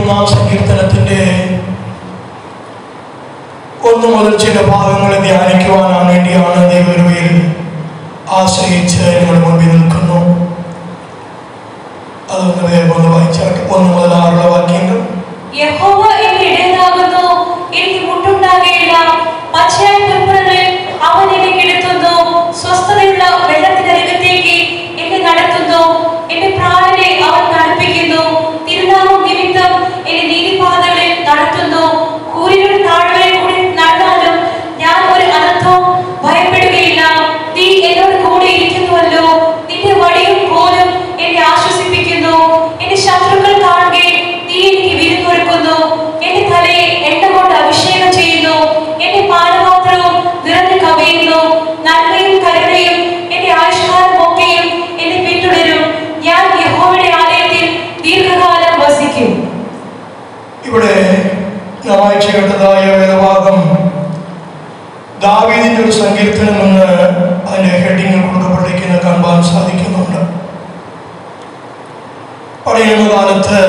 21 സങ്കീർത്തനത്തിന്റെ 1 മുതൽ ചില ഭാഗങ്ങൾ ധ്യാനിക്കുവാൻ വേണ്ടിയാണ് ദൈവകൃപയിൽ ആശ്രയിച്ച് നമ്മുടെ മുൻപിൽ നിൽക്കുന്നു. അതൊന്ന് വേഗം വായിച്ചാട്ടെ. 1 മുതൽ 6 വാക്യങ്ങൾ. യഹോവ എന്റെ ഇടയനാകുന്നു, എനിക്ക് മുട്ടുണ്ടാകുകയില്ല. പച്ചയായ പുൽപ്പുറങ്ങളിൽ അവൻ എന്നെ കിടത്തുന്നു. സ്വസ്ഥതയുള്ള വെള്ളത്തിനരികത്തേക്ക് എന്നെ നടത്തുന്നു. എന്റെ പ്രാണനെ അവൻ തണുപ്പിക്കുന്നു. തിരുനാമം നിമിത്തം എന്നെ നീതിപാതകളിൽ നടത്തുന്നു. കൂരിരുൾ താഴ്വരയിൽ കൂടി നടന്നാലും ഞാൻ ഒരു അനർത്ഥവും ഭയപ്പെടുകയില്ല. നീ എന്നോട് കൂടെ ഇരിക്കുന്നുവല്ലോ. നിന്റെ വടിയും കോലും എന്നെ ആശ്വസിപ്പിക്കുന്നു. എന്റെ ശത്രുക്കൾ കാണുകയും നീ എനിക്ക് വിരുന്നൊരുക്കുന്നു. എന്റെ തലയെ എണ്ണ കൊണ്ട് അഭിഷേകം ചെയ്യുന്നു. എന്റെ പാനപാത്രവും നിറഞ്ഞു കവിയുന്നു. നന്മയും കരുണയും എന്റെ ആയുഷ്കാലം ഒക്കെയും എന്നെ പിന്തുടരും. ഞാൻ യഹോവയുടെ ആലയത്തിൽ ദീർഘകാലം വസിക്കും. ഇവിടെ വായിച്ചു കേട്ടതായ വേദഭാഗം ദാവീദിന്റെ ഒരു സങ്കീർത്തനം എന്ന് അതിന്റെ ഹെഡിങ്ങിൽ കൊടുക്കപ്പെട്ടിരിക്കുന്ന കാണാൻ സാധിക്കുന്നുണ്ട്. പഴയ കാലത്ത്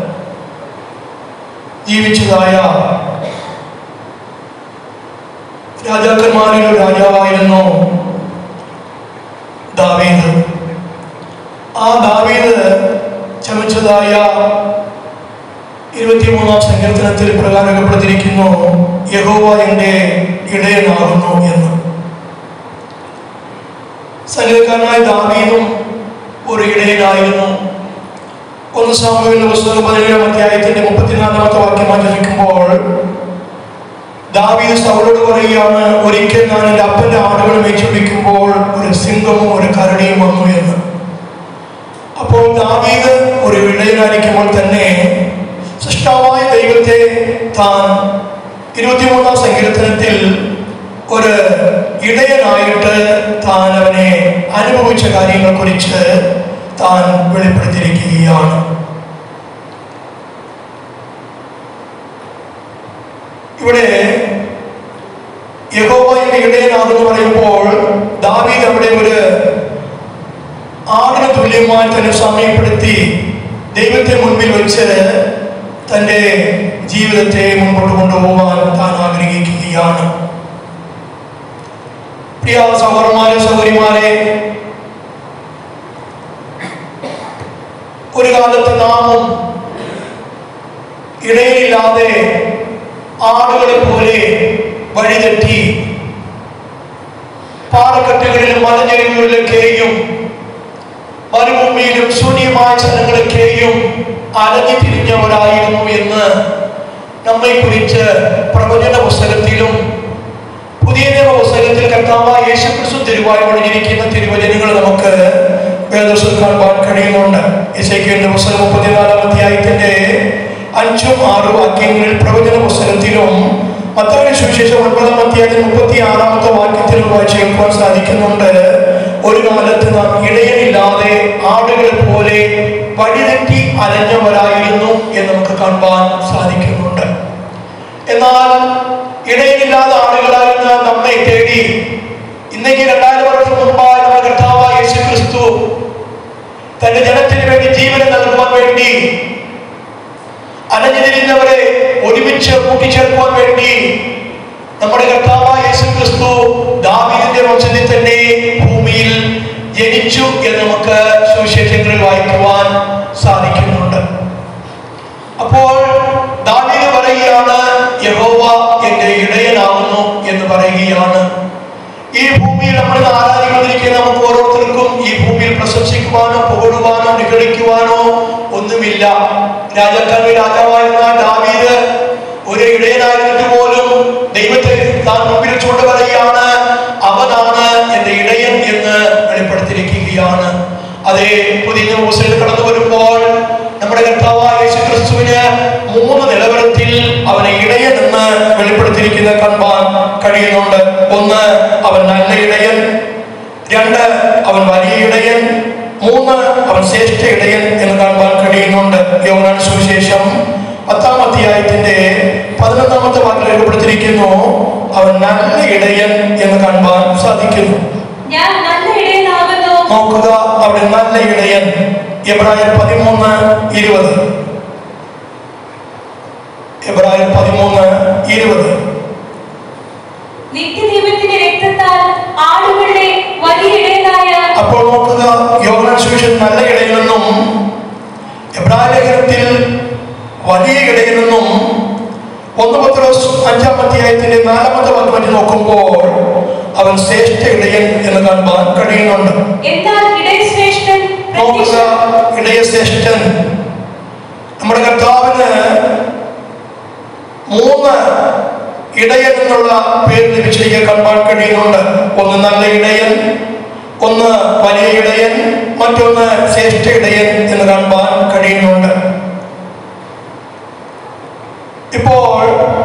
ജീവിച്ചതായ രാജാക്കന്മാരിൽ ഒരു രാജാവായിരുന്നു ദാവീദ്. ആ ദാവീദ് ചമച്ചതായ 23 സങ്കീർത്തനത്തിൽ പ്രകാരപ്പെടുത്തിയിരിക്കുന്നു, യഹോവ എന്റെ ഇടയനാകുന്നു എന്ന്. സംഗീതക്കാരനായ ദാവീദും ഒരു ഇടയനായിരുന്നു. 1 സാമുവേലിന്റെ പുസ്തകം 17-ാം അധ്യായത്തിന്റെ 34-ാമത്തെ വാക്യം വായിക്കുമ്പോൾ ദാവീദ് സൗലോട് പറയുകയാണ്, ഒരിക്കൽ ഞാൻ എൻ്റെ അപ്പന്റെ ആടുകൾ മേച്ചുപിടിക്കുമ്പോൾ ഒരു സിംഹവും ഒരു കരടിയും വന്നു എന്ന്. അപ്പോൾ ദാവീദ് ഒരു ഇടയനായിരിക്കുമ്പോൾ തന്നെ സൃഷ്ടാവായ ദൈവത്തെ താൻ 23-ാം സങ്കീർത്തനത്തിൽ ഒരു ഇടയനായിട്ട് താൻ അവനെ അനുഭവിച്ച കാര്യങ്ങളെ കുറിച്ച് താൻ വെളിപ്പെടുത്തിയിരിക്കുകയാണ്. ഇവിടെ യഹോവ എന്റെ ഇടയനാണെന്ന് പറയുമ്പോൾ ദാവീദ് അവിടെ ഒരു ആടിന് തുല്യമായി തന്നെ സമയപ്പെടുത്തി ദൈവത്തെ മുൻപിൽ വെച്ച് തൻ്റെ ജീവിതത്തെ മുൻപോട്ട് കൊണ്ടുപോകാൻ താൻ ആഗ്രഹിക്കുകയാണ്. പ്രിയ സഹോദരന്മാരെ, സഹോദരിമാരെ, ഒരു കാലത്ത് നാമും ഇടയിലില്ലാതെ ആടുകളെ പോലെ വഴിതെറ്റി പാറക്കെട്ടുകളിലും മലഞ്ഞെരിവുകളിലൊക്കെയും മരുഭൂമിയിലും ശൂന്യമായ സ്ഥലങ്ങളൊക്കെയും അലഞ്ഞു തിരിഞ്ഞവരായിരുന്നു എന്ന് നമ്മെ കുറിച്ച് പ്രവചന പുസ്തകത്തിലും പുതിയ നിയമ പുസ്തകത്തിൽ കർത്താവായ യേശുക്രിസ്തു തിരുവായി ഒളിഞ്ഞിരിക്കുന്ന തിരുവചനങ്ങൾ നമുക്ക് വേദപുസ്തകത്തിൽ കാണുവാൻ കഴിയുന്നുണ്ട്. യെശയ്യാവിന്റെ പുസ്തകം 34-ാം അധ്യായത്തിന്റെ 5-6 വാക്യങ്ങളിൽ പ്രവചന പുസ്തകത്തിലും മത്തായിയുടെ സുവിശേഷം 9-ാം അധ്യായത്തിൽ 36-ാമത്തെ വാക്യത്തിൽ വായിച്ചു കേൾക്കുവാൻ സാധിക്കുന്നുണ്ട്. ഒരു കാലത്ത് നാം ഇടയനില്ലാതെ ആടുകളെ പോലെ വഴിതെറ്റി അലഞ്ഞവരായിരുന്നു എന്ന് നമുക്ക് കാണുവാൻ സാധിക്കുന്നുണ്ട്. എന്നാൽ ഇടയനില്ലാത്ത ആടുകളായിരുന്ന നമ്മെ തേടി ഇന്നേക്ക് 2000 വർഷം മുമ്പായി നമ്മുടെ കർത്താവായ യേശുക്രിസ്തു തന്റെ ജനത്തിന് വേണ്ടി ജീവനം നൽകുവാൻ വേണ്ടി അലഞ്ഞിരുന്നവരെ ഒരുമിച്ച് കൂട്ടിച്ചേർക്കുവാൻ വേണ്ടി നമ്മുടെ കർത്താവായ യേശുക്രിസ്തു ദാവീദിന്റെ വംശത്തിൽ തന്നെ ഭൂമിയിൽ ജനിച്ചു എന്ന് നമുക്ക് സുവിശേഷങ്ങളിൽ വായിക്കുവാൻ സാധിക്കുന്നുണ്ട്. അപ്പോൾ ദാവീദ് പറയുകയാണ്, യഹോവ എന്റെ ഇടയനാകുന്നു എന്ന് പറയുകയാണ്. ഈ ഭൂമിയിൽ നമ്മൾ ആരാധിക്കൊണ്ടിരിക്കുന്ന നമുക്ക് ഓരോരുത്തർക്കും ഈ ഭൂമിയിൽ പ്രശംസിക്കുവാനോ പുകഴുവാനോ നിഗളിക്കുവാനോ ഒന്നുമില്ല. രാജാക്കന്മാരുടെ രാജാവായിരുന്ന ദാവീദ് ഒരു ഇടയനായിരുന്നിട്ട് പോലും ദൈവത്തെ താൻ മുമ്പിൽ ചൂണ്ട് പറയുകയാണ്, അവനാണ് എന്റെ ഇടയൻ എന്ന് വെളിപ്പെടുത്തിയിരിക്കുകയാണ്. അതേ പുതിയ ദിവസത്തിൽ കടന്നു വരുമ്പോൾ നമ്മുടെ കർത്താവായ യേശുക്രിസ്തുവിന് 3 നിലവാരത്തിൽ അവനെ ഇടയൻ എന്ന് വെളിപ്പെടുത്തിയിരിക്കുന്ന കാണാൻ കഴിയുന്നുണ്ട്. 1, അവൻ നല്ല ഇടയൻ. 2, അവൻ വലിയ ഇടയൻ. 3, അവൻ ശ്രേഷ്ഠ ഇടയൻ എന്ന് കാണാൻ കഴിയുന്നുണ്ട്. യോഹന്നാൻ സുവിശേഷം 10-ാം അധ്യായത്തിന്റെ 11-ാമത്തെ വാക്യം രേഖപ്പെടുത്തിയിരിക്കുന്നു, അവൻ നല്ല ഇടയൻ എന്ന് കാണാൻ സാധിക്കുന്നു. നോക്കുക, അവിടെ നല്ല ഇടയൻ. എബ്രായർ 13:20. 13:20. നിത്യദൈവത്തിന്റെ രക്തത്താൽ ആടുകളുടെ വലിയ ഇടയനായ. അപ്പോൾ നോക്കുക, യോഹന്നാൻ സുവിശേഷം നല്ല ഇടയിൽ നിന്നും എബ്രായ ലേഖനത്തിൽ വലിയ ഇടയിൽ നിന്നും 1 പത്രോസ് 5-ാം 4-ാമത്തെ വാക്യം നോക്കുമ്പോൾ അവൻ ശ്രേഷ്ഠ ഇടയൻ എന്ന് കാണാൻ കഴിയുന്നുണ്ട്. നോക്കുക, ഇടയശ്രേഷ്ഠൻ. നമ്മുടെ കർത്താവിന് 3 ഇടയൻ എന്നുള്ള പേര് ലഭിച്ചിരിക്കാൻ കാണാൻ കഴിയുന്നുണ്ട്. ഒന്ന് നല്ല ഇടയൻ, ഒന്ന് വലിയ ഇടയൻ, മറ്റൊന്ന് ശ്രേഷ്ഠ ഇടയൻ എന്ന് കാണാൻ കഴിയുന്നുണ്ട്. ഇപ്പോൾ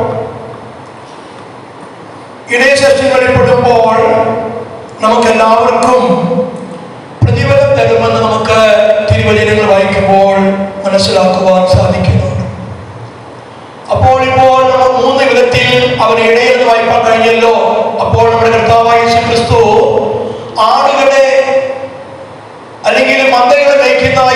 ഇടയശ്രേഷ്ഠങ്ങളിൽ പെടുമ്പോൾ നമുക്കെല്ലാവർക്കും പ്രതിഫലം തരുമെന്ന് നമുക്ക് തിരുവചനങ്ങൾ വായിക്കുമ്പോൾ മനസ്സിലാക്കുവാൻ സാധിക്കുന്നുണ്ട്. അപ്പോൾ നമ്മൾ 3 വിധത്തിൽ അവനെ ഇടയെന്ന് വായിക്കാൻ കഴിഞ്ഞല്ലോ. അപ്പോൾ നമ്മുടെ കർത്താവായ യേശുക്രിസ്തു ആടുകളെ അല്ലെങ്കിൽ മന്തകളെ നയിക്കുന്നതായ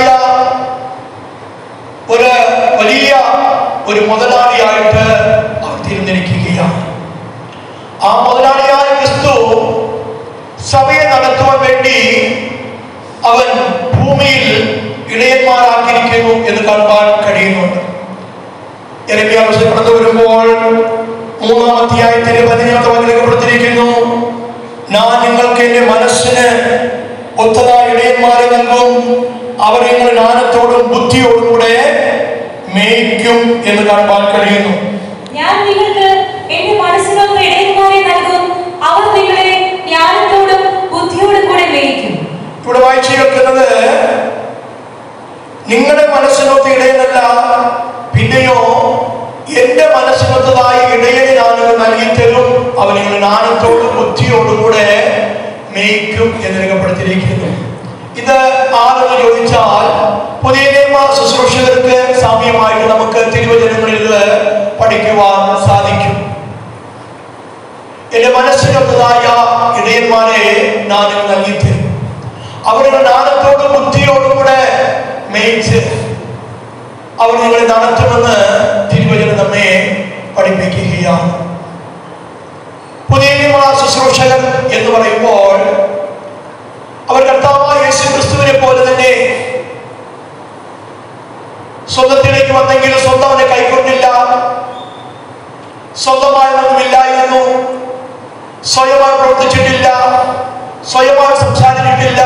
ഒരു മുതലാളിയായിട്ട് അവർ തീർന്നിരിക്കുകയാണ്. ആ മുതലാളിയായ ക്രിസ്തു സഭയെ നടത്തുവാൻ വേണ്ടി അവൻ ഭൂമിയിൽ ഇടയന്മാരാക്കിയിരിക്കുന്നു എന്ന് കാണാൻ കഴിയുന്നുണ്ട്. യെരമ്യാ കടന്നു വരുമ്പോൾ 3-ാം അധ്യായത്തിന്റെ 15-ാമത്തെ വാക്യം രേഖപ്പെടുത്തിയിരിക്കുന്നു, ഞാൻ നിങ്ങൾക്ക് എന്റെ മനസ്സിന് ഒത്തതായ ഇടയന്മാരെ നൽകും, അവർ നിങ്ങൾ ജ്ഞാനത്തോടും ബുദ്ധിയോടും കൂടെ മേയ്ക്കും എന്ന് കാണാൻ കഴിയുന്നു. ഞാൻ നിങ്ങൾക്ക് എന്റെ മനസ്സിനൊത്ത ഇടയന്മാരെ നൽകും, അവർ നിങ്ങളെ ജ്ഞാനത്തോടും ബുദ്ധിയോടും കൂടെ മേയ്ക്കും. ഇവിടെ വായിച്ചു കേൾക്കുന്നത് നിങ്ങളുടെ മനസ്സിനൊത്ത ഇടയനല്ല, പിന്നെയോ എന്റെ മനസ്സിനൊത്തതായ ഇടയനെ ഞാൻ നൽകി തരും, അവൻ നിങ്ങൾ ജ്ഞാനത്തോടും ബുദ്ധിയോടും കൂടെ മേയ്ക്കും എന്ന് രേഖപ്പെടുത്തിയിരിക്കുന്നു. ഇത് ആരെന്ന് ചോദിച്ചാൽ പുതിയ നിയമ ശുശ്രൂഷകർക്ക് സാമ്യമായിട്ട് നമുക്ക് തിരുവചനങ്ങളിൽ പഠിക്കുവാൻ സാധിക്കും. എന്റെ മനസ്സിനൊത്തതായ ഇടയന്മാരെ ഞാൻ നൽകി തരും, അവരുടെ ജ്ഞാനത്തോടും ബുദ്ധിയോടും കൂടെ മേയിച്ച് അവർ നിങ്ങളെ നടത്തുമെന്ന് തിരുവചനം നമ്മെ പഠിപ്പിക്കുകയാണ്. പുതിയ നിയമ ശുശ്രൂഷകർ എന്ന് പറയുമ്പോൾ അവർ കർത്താവായ യേശുക്രിസ്തുവിനെ പോലെ തന്നെ സ്വന്തത്തിലേക്ക് വന്നെങ്കിലും സ്വന്തം അവനെ കൈക്കൊണ്ടില്ല, സ്വന്തമായൊന്നുമില്ലായിരുന്നു, സ്വയമായി പ്രവർത്തിച്ചിട്ടില്ല, സ്വയമായി സംസാരിച്ചിട്ടില്ല.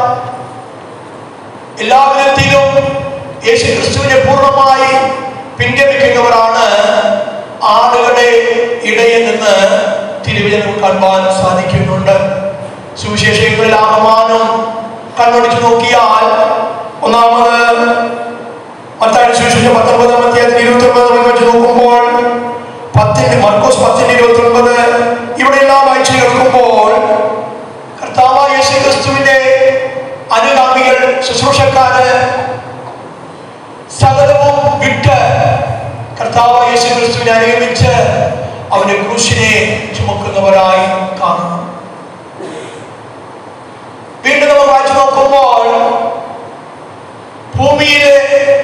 എല്ലാ വിധത്തിലും യേശുക്രിസ്തുവിനെ പൂർണ്ണമായി പിൻഗമിക്കുന്നവരാണ് ആടുകളുടെ ഇടയിൽ നിന്ന് തിരുവചനം കാണാൻ സാധിക്കുന്നുണ്ട്. സുവിശേഷങ്ങളിൽ ആഹ്വാനം കണ്ണോടിച്ചു നോക്കിയാൽ ഒന്നാമത് മത്തായി സുവിശേഷം 19-ാം അധ്യായത്തിൽ 29 വെച്ച് നോക്കുമ്പോൾ മർക്കോസ് 10:29 ഇവിടെയെല്ലാം വായിച്ചു കേൾക്കുമ്പോൾ കർത്താവായ യേശുക്രിസ്തുവിന്റെ അനുഗാമികൾ, ശുശ്രൂഷക്കാര് സകലവും വിട്ട് കർത്താവായ യേശുക്രിസ്തുവിനെ അനുഗമിച്ച് അവന്റെ ക്രൂശിനെ ചുമക്കുന്നവരായി കാണുന്നു. വീണ്ടും നമ്മൾ വായിച്ചു നോക്കുമ്പോൾ ഭൂമിയിലെ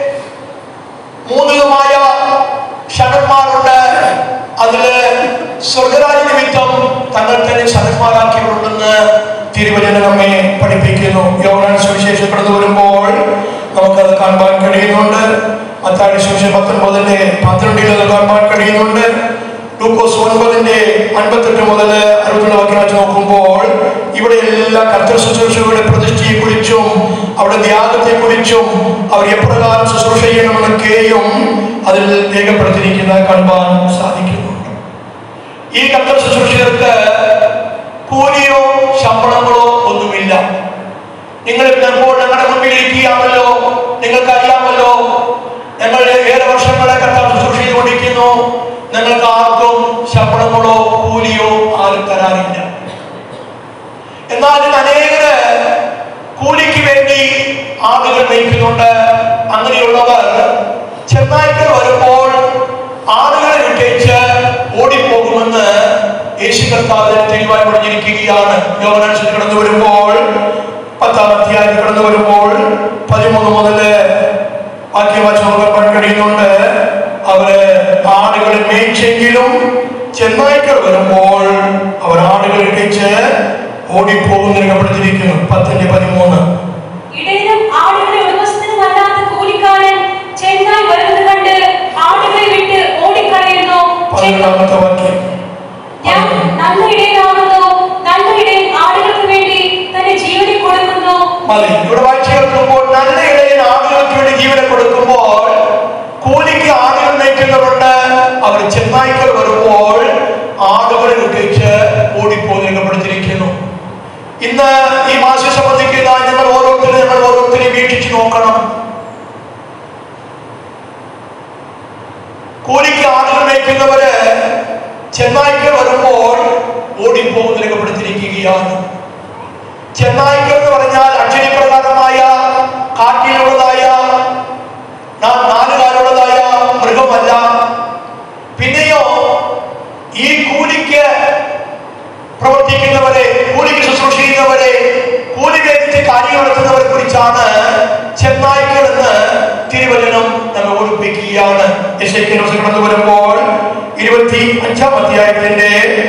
3 ഷണന്മാരുണ്ട്. അതില് സ്വർഗരാജ്യ നിമിത്തം തങ്ങൾ തന്നെ ഷണന്മാരാക്കിയിട്ടുണ്ടെന്ന് തിരുവചനം നമ്മെ പഠിപ്പിക്കുന്നു. യോഹന്നാൻ സുവിശേഷം കടന്നു വരുമ്പോൾ നമുക്കത് കാണാൻ കഴിയുന്നുണ്ട്. മത്തായി സുവിശേഷം 19:12 കാണാൻ കഴിയുന്നുണ്ട്. ലൂക്കോസ് 9:58 മുതൽ 62 വാക്യം വെച്ച് നോക്കുമ്പോൾ ഇവിടെ എല്ലാ കർത്തൃ ശുശ്രൂഷകളുടെ പ്രതിഷ്ഠയെ കുറിച്ചും അവിടെ ത്യാഗത്തെ കുറിച്ചും അവർ എപ്രകാരം ശുശ്രൂഷ ചെയ്യണമെന്നൊക്കെയും അതിൽ രേഖപ്പെടുത്തിയിരിക്കുന്ന കാണാൻ സാധിക്കുന്നുണ്ട്. ഈ കർത്തൃ ശുശ്രൂഷകർക്ക് കൂലിയോ ശമ്പളങ്ങളോ ഒന്നുമില്ല. നിങ്ങൾ ഇപ്പോൾ ഞങ്ങളുടെ മുൻപിൽ ഇരിക്കുകയാണല്ലോ, നിങ്ങൾക്കറിയാമല്ലോ ഞങ്ങൾ 7 വർഷങ്ങളെ കർത്തൃ ശുശ്രൂഷ ചെയ്തുകൊണ്ടിരിക്കുന്നു. ഞങ്ങൾക്ക് ആർക്കും ശമ്പളങ്ങളോ കൂലിയോ ആരും തരാനില്ല. എന്നാൽ അനേകര് കൂലിക്ക് വേണ്ടി ആളുകൾ നയിക്കുന്നുണ്ട്. അങ്ങനെയുള്ളവർ ചെന്നായ്ക്കൾ വരുമ്പോൾ ആളുകളെ വിട്ടേച്ച് ഓടിപ്പോകുമെന്ന് യേശു കർത്താവ് തെളിവായി പറഞ്ഞിരിക്കുകയാണ്. യോഹന്നാൻ കടന്നു വരുമ്പോൾ 10-ാം അധ്യായം കടന്നു വരുമ്പോൾ 13 മുതൽ വാക്യം വായിച്ചു നോക്കാൻ കഴിയുന്നുണ്ട്. അവര് ആടുകളെ മേയിച്ചെങ്കിലും ചെന്നായ്ക്കൾ വരുമ്പോൾ അവർ ആടുകളെ വെച്ച് ഓടിപ്പോകുന്ന രേഖപ്പെടുത്തിയിരിക്കുന്നു. 10:13. ഇടയനും ആടുകളെ ഉടമസ്ഥനുമല്ലാത്ത കൂലിക്കാരൻ ചെന്നായ് വരുന്നത് കണ്ട് ആടുകളെ വിട്ട് ഓടിക്കളയുന്നു. 11-ാമത്തെ വാക്യം. ഞാൻ നല്ല ഇടയനാകുന്നു, നല്ല ഇടയൻ ആടുകൾക്ക് വേണ്ടി തന്റെ ജീവനെ കൊടുക്കുന്നു. മതി. ഇവിടെ വായിച്ചു കേൾക്കുമ്പോൾ നല്ല ഇടയൻ ആടുകൾക്ക് വേണ്ടി ജീവനെ കൊടുക്കുമ്പോൾ കൂലിക്ക് ആടുകൾ മേയ്ക്കുന്നവരുണ്ട്. അവർ ചെന്നായ്ക്കൾ വരുമ്പോൾ ആടുകളെ ഉപയോഗിച്ച് ഓടിപ്പോയി രേഖപ്പെടുത്തിയിരിക്കുന്നു. ഇന്ന് ഈ മാസം സംബന്ധിക്കുന്ന ഞങ്ങൾ ഓരോരുത്തരെയും വീക്ഷിച്ചു നോക്കണം. കൂലിക്ക് ആടുകൾ മേയ്ക്കുന്നവര് ചെന്നായ്ക്കൾ വരുമ്പോൾ ഓടിപ്പോകുന്ന രേഖപ്പെടുത്തിയിരിക്കുകയാണ്. ചെന്നായ്ക്കൾ എന്ന് പറഞ്ഞാൽ അക്ഷരപ്രകാരമായ കാട്ടിലുള്ളതായ നാലുകാലുള്ളതായ മൃഗമല്ല. പിന്നെയോ ഈ കൂലിക്ക് പ്രവർത്തിക്കുന്നവരെ, കൂലിക്ക് ശുശ്രൂഷ ചെയ്യുന്നവരെ, കൂലി വേദിച്ച് കാര്യം നടത്തുന്നവരെ കുറിച്ചാണ് ചെന്നായ്ക്കൾ എന്ന് തിരുവചനം നമ്മെ ഓർമ്മിപ്പിക്കുകയാണ്. യെശയ്യാ കടന്നു വരുമ്പോൾ 22-ാം അധ്യായത്തിന്റെ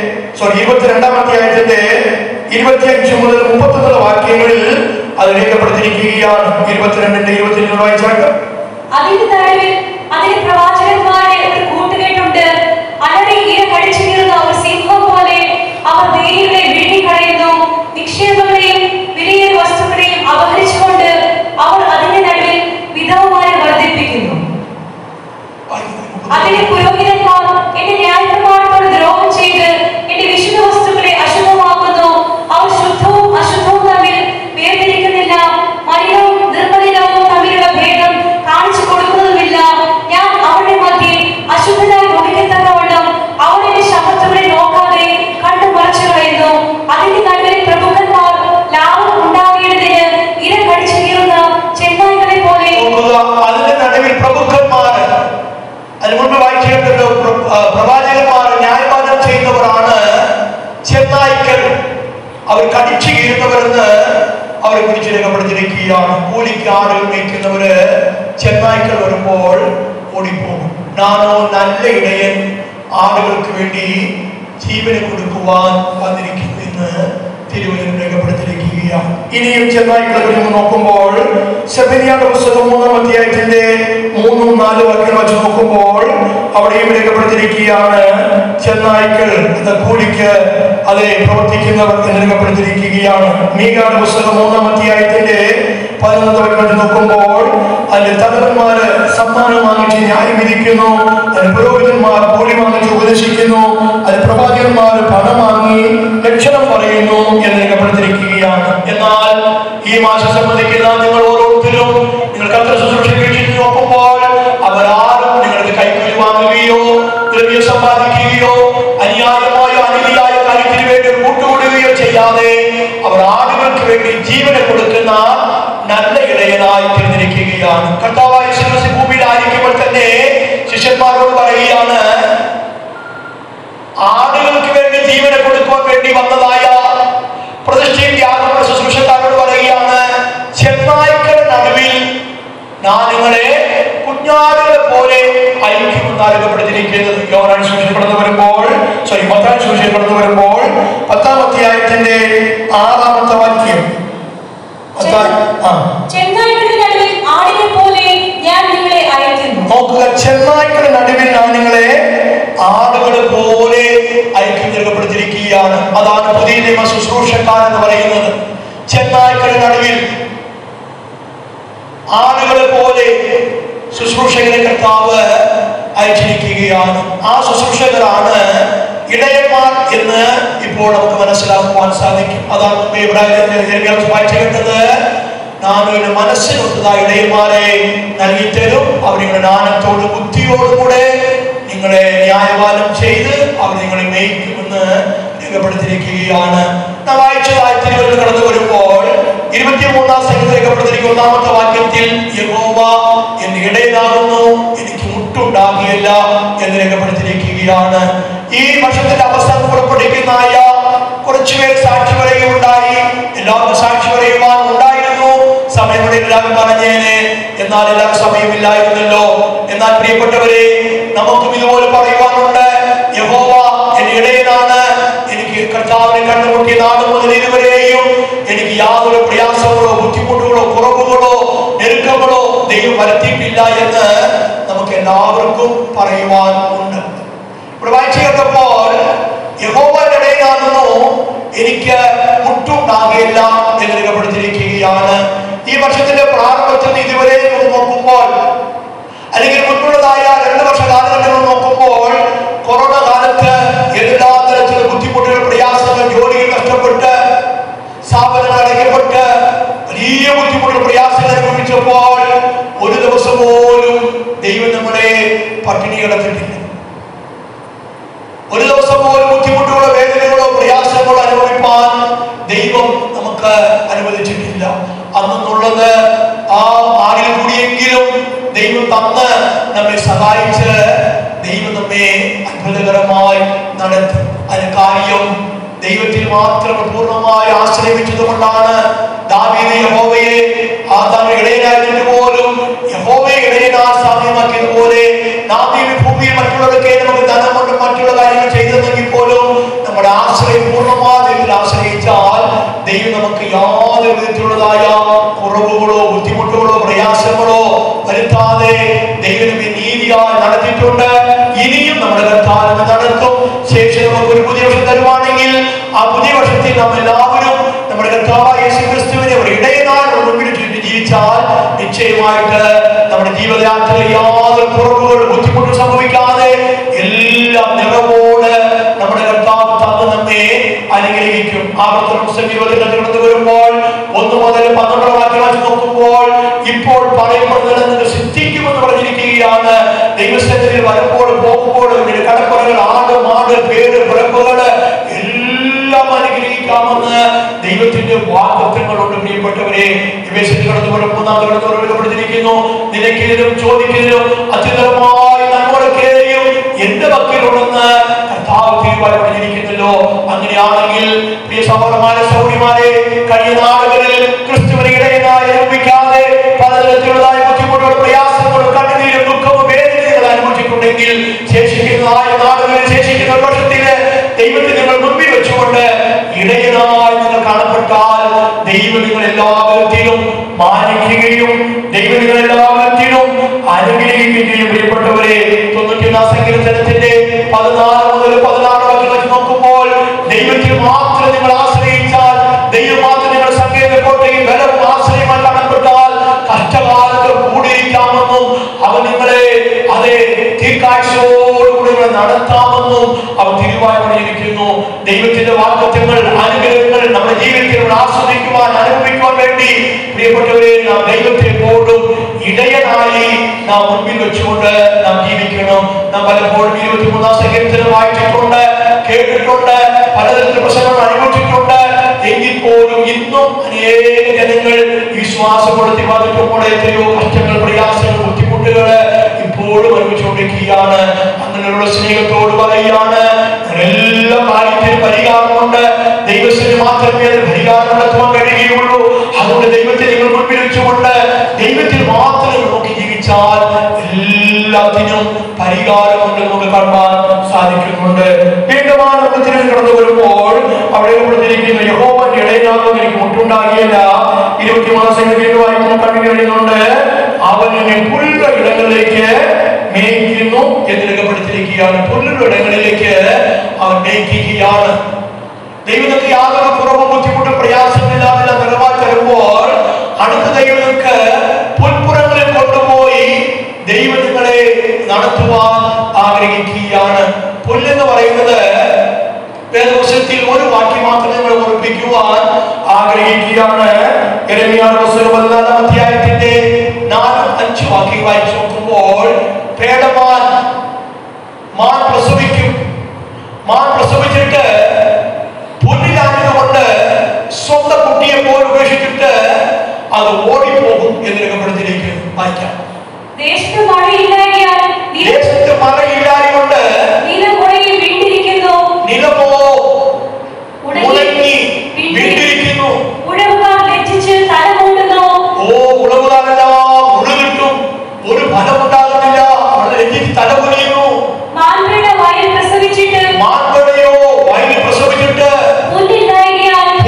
25 മുതൽ 31 വാക്യങ്ങളിൽ അത് രേഖപ്പെടുത്തിയിരിക്കുകയാണ്. 22-25 വായിച്ചാട്ട്. അതിന്റെ നടുവിൽ അതിന് പ്രവാചകന്മാരെ ഒരു കൂട്ടുകെട്ടുണ്ട്. അലറി ഇര കടിച്ചു കീറുന്ന ഒരു സിംഹം പോലെ അവർ ദേഹികളെ വിഴുങ്ങിക്കളയുന്നു. നിക്ഷേപങ്ങളെയും വിലയേറിയ വസ്തുക്കളെയും അപഹരിച്ചുകൊണ്ട് അവർ അതിന്റെ നടുവിൽ വിധവമാരെ വർദ്ധിപ്പിക്കുന്നു. അതിന്റെ പുരോഹിതന്മാർ എന്റെ ന്യായപ്രമാണത്തോട് ദ്രോഹം ചെയ്ത് എന്റെ വിശുദ്ധ വസ്തുക്കളെ അശുദ്ധമാക്കുന്നു. അവർ ശുദ്ധവും അശുദ്ധവും തമ്മിൽ വേർതിരിക്കുന്നില്ല. മലിനവും നിർമ്മലിനവും തമ്മിലുള്ള ഭേദം കാണിച്ചു കൊടുക്കുന്നതുമില്ല. ഞാൻ അവരുടെ മധ്യേ അശുദ്ധനായി ഭവിക്കത്തക്കവണ്ണം അവർ എന്റെ ശബ്ദങ്ങളെ നോക്കാതെ കണ്ടു മറച്ചു കളയുന്നു. അതിന്റെ നടുവിൽ പ്രഭുക്കന്മാർ ലാഭം ഉണ്ടാകേണ്ടതിന് ഇര കടിച്ചു കീറുന്ന ചെന്നായ്ക്കളെ പോലെ. അതിന്റെ നടുവിൽ പ്രഭുക്കന്മാർ, അതിന് മുൻപ് വായിച്ചിട്ടുണ്ട്, പ്രവാചകന്മാർ, ന്യായപാലനം ചെയ്യുന്നവരാണ് ചെന്നായ്ക്കൾ. അവർ കടിച്ചു കീറുന്നവരെന്ന് അവരെ കുറിച്ച് രേഖപ്പെടുത്തിയിരിക്കുകയാണ്. കൂലിക്ക് ആടുകൾ മേയ്ക്കുന്നവര് ചെന്നായ്ക്കൾ വരുമ്പോൾ ഓടിപ്പോകും. നാനോ നല്ല ഇടയൻ ആടുകൾക്ക് വേണ്ടി ജീവനെ കൊടുക്കുവാൻ വന്നിരിക്കുന്നു എന്ന് തിരുവചനം രേഖപ്പെടുത്തിയിരിക്കുകയാണ്. ഇനിയും ചെന്നായ്ക്കളെ കുറിച്ച് നോക്കുമ്പോൾ സെഫന്യായുടെ പുസ്തകം 3-ാം അധ്യായത്തിന്റെ 3-4 വാക്യം വെച്ച് നോക്കുമ്പോൾ അവിടെയും രേഖപ്പെടുത്തിയിരിക്കുകയാണ് ചെന്നായ്ക്കൾ എന്ന കൂലിക്ക് അതെ പ്രവർത്തിക്കുന്നവർ എന്ന് രേഖപ്പെടുത്തിയിരിക്കുകയാണ്. മീഖയുടെ പുസ്തകം 3-ാം അധ്യായത്തിന്റെ 11 വാക്യം നോക്കുമ്പോൾ അതിന്റെ തലവന്മാര് സമ്മാനം വാങ്ങിച്ച് ന്യായം വിധിക്കുന്നു, അതിന് പുരോഹിതന്മാർ കൂലി വാങ്ങിച്ച് ഉപദേശിക്കുന്നു, അതിന് പ്രവാചകന്മാർ പണം വാങ്ങി ലക്ഷണം പറയുന്നു എന്ന് രേഖപ്പെടുത്തിയിരിക്കുകയാണ്. എന്നാൽ ഈ മാസം സംബന്ധിക്കുന്ന നിങ്ങൾ ഓരോരുത്തരും നിങ്ങൾക്ക് അത്ര ശുശ്രൂഷ വീക്ഷിച്ച് നോക്കുമ്പോൾ അവരാരും നിങ്ങൾക്ക് കൈക്കൂലി വാങ്ങുകയോ ദ്രവ്യം സമ്പാദിക്കുകയോ അന്യായമായോ അനീതിയായ കാര്യത്തിന് വേണ്ടി കൂട്ടുകൂടുകയോ ചെയ്യാതെ അവർ ആടുകൾക്ക് വേണ്ടി ജീവനെ കൊടുക്കുന്ന നല്ല ഇടയനായി തിരഞ്ഞെടുക്കുകയാണ്. കർത്താവായ യേശു ഭൂമിയിലായിരിക്കുമ്പോൾ തന്നെ ശിഷ്യന്മാരോട് പറയുകയാണ്, ആടുകൾക്ക് വേണ്ടി ജീവനെ കൊടുക്കുവാൻ വേണ്ടി വന്നതായ പ്രതിഷ്ഠയും ത്യാഗമുള്ള ശുശ്രൂഷക്കാരോട് പറയുകയാണ്, ചെന്നായ്ക്കളുടെ നടുവിൽ ഞാൻ നിങ്ങളെ കുഞ്ഞാടുകളെ പോലെ ഐക്യമെന്ന് രേഖപ്പെടുത്തിയിരിക്കുന്നത്. യോഹന്നാൻ സുവിശേഷം കടന്നു വരുമ്പോൾ മത്തായി സുവിശേഷം കടന്നു വരുമ്പോൾ 10-ാം അധ്യായത്തിന്റെ 6-ാമത്തെ വാക്യം. ചെന്നായ്ക്കളുടെ നടുവിൽ ആടിനെ പോലെ ഞാൻ നിങ്ങളെ അയക്കുന്നു. നോക്കുക, ചെന്നായ്ക്കളുടെ നടുവിൽ ഞാൻ നിങ്ങളെ ആടുകളെ പോലെ ഐക്യം രേഖപ്പെടുത്തിയിരിക്കുകയാണ്. അതാണ് പുതിയ നിയമ ശുശ്രൂഷക്കാരെന്ന് പറയുന്നത്. ചെന്നായ്ക്കളുടെ നടുവിൽ ആടുകളെ പോലെ ശുശ്രൂഷകരെ കർത്താവ് അയച്ചിരിക്കുകയാണ്. ആ ശുശ്രൂഷകരാണ് ഇടയന്മാർ എന്ന് ഇപ്പോൾ നമുക്ക് മനസ്സിലാക്കുവാൻ സാധിക്കും. അതാണ് വായിച്ചു കേട്ടത്, നാനൊരു മനസ്സിനൊത്തതായ ഇടയന്മാരെ നൽകിത്തരും, അവർ നിങ്ങളുടെ ജ്ഞാനത്തോടും ബുദ്ധിയോടുകൂടെ നിങ്ങളെ ന്യായപാലനം ചെയ്ത് അവർ നിങ്ങളെ മേയ്ക്കുമെന്ന് രേഖപ്പെടുത്തിയിരിക്കുകയാണ്. നാം വായിച്ചതായി തിരുവചനം കടന്നു വരുമ്പോൾ 23-ാം സംഖ്യ രേഖപ്പെടുത്തിയിരിക്കുന്ന 1-ാമത്തെ വാക്യത്തിൽ യഹോവ എന്റെ ഇടയനാകുന്നു, എനിക്ക് മുട്ടുണ്ടാകുകയില്ല എന്ന് രേഖപ്പെടുത്തിയിരിക്കുകയാണ്. ഈ വർഷത്തിന്റെ അവസാനം പുറപ്പെടുവിക്കുന്നതായ കുറച്ചുപേർ സാക്ഷി പറയുകയുണ്ടായി. എല്ലാവർക്കും സാക്ഷി പറയുവാൻ ഉണ്ടായിരുന്നു. സമയങ്ങളുടെ എല്ലാവരും പറഞ്ഞേനെ, എന്നാൽ എല്ലാവരും സമയമില്ലായിരുന്നല്ലോ. എന്നാൽ പ്രിയപ്പെട്ടവരെ, നമുക്കും ഇതുപോലെ പറ്റില്ല എന്ന് നമുക്ക് എല്ലാവർക്കും പറയുവാൻ ഉണ്ട്. ഇവിടെ വായിച്ചു കേട്ടപ്പോൾ യഹോവയുടെ ഇടയിലാകുന്നു എനിക്ക് മുട്ടുണ്ടാകില്ല എന്ന് രേഖപ്പെടുത്തിയിരിക്കുകയാണ്. ഈ വർഷത്തിന്റെ പ്രാരംഭത്തിൽ ഇതുവരെ നോക്കുമ്പോൾ, അല്ലെങ്കിൽ മുൻപുള്ളതായ 2 വർഷ കാലഘട്ടങ്ങൾ നോക്കുമ്പോൾ, കൊറോണ കാലത്ത് എല്ലാ തരത്തിലുള്ള ബുദ്ധിമുട്ടുകൾ, പ്രയാസങ്ങൾ, ജോലികൾ നഷ്ടപ്പെട്ട്, സ്ഥാപനങ്ങൾ അടയ്ക്കപ്പെട്ട് വലിയ ബുദ്ധിമുട്ടുകൾ, പ്രയാസങ്ങൾ അനുഭവിച്ചപ്പോൾ ഒരു ദിവസം പോലും ദൈവം നമ്മളെ പട്ടിണി കിടത്തിയിട്ടില്ല. ഒരു ദിവസം പോലും ബുദ്ധിമുട്ടുകളോ വേദനകളോ പ്രയാസങ്ങളോ അനുഭവിപ്പാൻ ദൈവം നമുക്ക് അനുവദിച്ചിട്ടില്ല. അന്നുള്ളത് ആരിൽ കൂടിയെങ്കിലും ദൈവം തന്ന് നമ്മെ സഹായിച്ച് ദൈവം നമ്മെ അത്ഭുതകരമായി നടത്തി. അതിന് കാര്യം ദൈവത്തിൽ മാത്രം പൂർണ്ണമായി ആശ്രയിച്ചതുകൊണ്ടാണ്. ദാവീദ് യഹോവയെ ആദാമിന്റെ ഇടയനായിട്ട് പോലും യഹോവയെ ഇടയനാ സാധ്യമാക്കിയതുപോലെ നാം ഈ ഭൂമിയിൽ മറ്റുള്ളവർക്ക് നമുക്ക് ധനം കൊണ്ട് മറ്റുള്ള കാര്യങ്ങൾ ചെയ്തെങ്കിൽ പോലും നമ്മുടെ ആശ്രയം പൂർണ്ണമായി ദൈവത്തിൽ ആശ്രയിച്ചാൽ ദൈവം നമുക്ക് യാതൊരു വിധത്തിലുള്ളതായ കുറവുകളോ ബുദ്ധിമുട്ടുകളോ പ്രയാസങ്ങളോ വരുത്താതെ ദൈവം നീതിയായി നടത്തിയിട്ടുണ്ട്. ഇനിയും നമ്മുടെ കർത്താവ് നടത്തും. ശേഷം നമുക്ക് ഒരു പുതിയ വർഷം തരുവാണെങ്കിൽ ആ പുതിയ വർഷത്തിൽ നാം എല്ലാവരും നമ്മുടെ കർത്താവായ യേശുക്രിസ്തുവിനെ ഒരു ഇടയനായി മുൻപിൽ ജീവിച്ചാൽ നിശ്ചയമായിട്ട് നമ്മുടെ ജീവിതയാത്രയിൽ യാതൊരു കുറവുകളും ബുദ്ധിമുട്ടും സംഭവിക്കാതെ എല്ലാം നിറവോട് നമ്മുടെ കർത്താവ് തന്ന് നമ്മെ അനുഗ്രഹിക്കും. ആവർത്തനം പുസ്തകം 20 വരുമ്പോൾ 1 മുതൽ 12 വാക്യം നോക്കുമ്പോൾ ഇപ്പോൾ പറയപ്പെടുന്നത് സിദ്ധിക്കുമെന്ന് പറഞ്ഞിരിക്കുകയാണ്. ദൈവസ്ഥത്തിൽ വരുമ്പോൾ പോകുമ്പോൾ കടപ്പുറകൾ, ആട്, മാട്, പേര്, പിറപ്പുകള് എല്ലാം അനുഗ്രഹിക്കാമെന്ന് ദൈവത്തിന്റെ വാഗ്ദത്തങ്ങളുണ്ട്. പ്രിയപ്പെട്ടവരെ, പ്പെടുത്തിയിരിക്കുന്നു. നിനക്കെതിരും ചോദിക്കുന്നതിനും അത്യുന്നതമായി നന്മകളൊക്കെയും എന്റെ പക്കലുണ്ടെന്ന് കർത്താവ് തീരുമാനിച്ചിരിക്കുന്നല്ലോ. അങ്ങനെയാണെങ്കിൽ പ്രിയ സഹോദരന്മാരെ, സഹോദരിമാരെ, കഴിഞ്ഞ നാളുകളിൽ ക്രിസ്തുവിനെ ഇടയനായി അനുഭവിക്കാതെ പലതരത്തിലുള്ളതായ ബുദ്ധിമുട്ടുകളും പ്രയാസങ്ങളും കണ്ണുനീരും ദുഃഖവും വേദനകൾ അനുഭവിച്ചിട്ടുണ്ടെങ്കിൽ ശേഷിക്കുന്നതായ നാളുകളിൽ, ശേഷിക്കുന്ന വർഷത്തില് ദൈവത്തെ നിങ്ങൾ മുൻപിൽ വെച്ചുകൊണ്ട് ഇടയനായി നിങ്ങൾ കാണപ്പെട്ടാൽ ദൈവം നിങ്ങൾ എല്ലാവരത്തിലും മാനിക്കുകയും ദൈവം നിങ്ങൾ എല്ലാവരത്തിലും അനുഗ്രഹിക്കുകയും. പ്രിയപ്പെട്ടവരെ, 91 സങ്കീർത്തനത്തിന്റെ 14 മുതൽ 16 വരെ നോക്കുമ്പോൾ ദൈവത്തിൽ മാത്രം നിങ്ങൾ ആശ്രയിച്ചാൽ, ദൈവം മാത്രം നിങ്ങൾ സങ്കേതക്കോട്ടയും ബലവും ആശ്രയമായി കാണപ്പെട്ടാൽ കഷ്ടകാലത്ത് കൂടിയിരിക്കാമെന്നും അവൻ നിങ്ങളെ അതേ ദീർഘായുസ്സോടുകൂടി നടത്താമെന്നും അവൻ തീരുമാനിച്ചിരിക്കുന്നു. ദൈവത്തിന്റെ വാഗ്ദത്തങ്ങൾ, അനുഗ്രഹങ്ങൾ നമ്മുടെ ജീവിതത്തിൽ ആസ്വദിക്കുവാൻ, അനുഭവിക്കുവാൻ വേണ്ടി പ്രിയപ്പെട്ടവരെ, നാം ദൈവത്തെ എപ്പോഴും ഇടയനായി നാം മുൻപിൽ വെച്ചുകൊണ്ട് നാം ജീവിക്കണം. നാം പലപ്പോഴും 23 സങ്കീർത്തനം വായിച്ചിട്ടുണ്ട്, കേട്ടിട്ടുണ്ട്, പലതരത്തിലുള്ള പ്രശ്നങ്ങൾ അനുഭവിച്ചിട്ടുണ്ട്. എങ്കിൽ പോലും ഇന്നും അനേക ജനങ്ങൾ വിശ്വാസപ്പെടുത്തി വന്നിട്ടുമ്പോൾ എത്രയോ കഷ്ടങ്ങൾ, പ്രയാസങ്ങൾ, ബുദ്ധിമുട്ടുകള് ഇപ്പോഴും അനുഭവിച്ചുകൊണ്ടിരിക്കുകയാണ്. അങ്ങനെയുള്ള സ്നേഹത്തോട് പറയുകയാണ്, എല്ലാ കാര്യത്തിലും പരിഹാരമുണ്ട്. ദൈവത്തിന് മാത്രമേ അത് പരിഹാരം നടത്തുവാൻ കഴിയുകയുള്ളൂ. അതുകൊണ്ട് ദൈവത്തെ നിങ്ങൾ മുൻപിൽ വെച്ചുകൊണ്ട് ദൈവത്തിൽ മാത്രം നോക്കി ജീവിച്ചാൽ എല്ലാത്തിനും പരിഹാരമുണ്ട് നമുക്ക് കാണുവാൻ സാധിക്കുന്നുണ്ട്. വീണ്ടും കടന്നു വരുമ്പോൾ അവിടെ കൊടുത്തിരിക്കുന്ന യഹോവന്റെ ഇടയനാകുന്ന എനിക്ക് മുട്ടുണ്ടാകില്ല. 23 സംഖ്യയിൽ വായിക്കുമ്പോൾ കണ്ണു കഴിയുന്നുണ്ട്, അവൻ എന്നെ പുല്ലുള്ള ഇടങ്ങളിലേക്ക് മേയ്ക്കുന്നു എന്ന് രേഖപ്പെടുത്തിയിരിക്കുകയാണ്. പുല്ലുള്ള ഇടങ്ങളിലേക്ക് അവൻ മേയ്ക്കുകയാണ്. ദൈവങ്ങൾക്ക് യാതൊരു കുറവും ബുദ്ധിമുട്ടും പ്രയാസമില്ലാതെ നിറവായി തരുമ്പോൾ അടുത്ത ദൈവങ്ങൾക്ക് പുൽപ്പുറങ്ങളിൽ കൊണ്ടുപോയി ദൈവം നിങ്ങളെ നടത്തുവാൻ ആഗ്രഹിക്കുകയാണ്. പുല്ലെന്ന് പറയുന്നത് വേദപുസ്തകത്തിൽ ഒരു വാക്യം മാത്രമേ നിങ്ങൾ ഓർമ്മിപ്പിക്കുവാൻ ആഗ്രഹിക്കുകയാണ്. യെരമ്യായുടെ പുസ്തകം 14 അധ്യായത്തിന്റെ 4-5 വാക്യം വായിച്ചു നോക്കുമ്പോൾ മാൻ പ്രസവിക്കും. മാൻ പ്രസവിച്ചിട്ട് പുല്ലിലാഞ്ഞതുകൊണ്ട് സ്വന്തം കുട്ടിയെ പോലും ഉപേക്ഷിച്ചിട്ട് അത് ഓടിപ്പോകും എന്ന് രേഖപ്പെടുത്തിയിരിക്കുന്നു. വായിക്കാം. ദേശത്ത് മഴയില്ലായകൊണ്ട് നിലമോ ഉണങ്ങി വീണ്ടിരിക്കുന്നു. ഉഴവുകാർ ലജ്ജിച്ച് തല മൂടുന്നു. ഉളവുകാരെല്ലാം ഉഴുകിട്ടും ഒരു ഫലമുണ്ടാകുന്നില്ല. ലജ്ജിച്ച് തല കുനിയുന്നു. മാൻപേട വയൽ പ്രസവിച്ചിട്ട് മാൻപേടയോ വയലിൽ പ്രസവിച്ചിട്ട്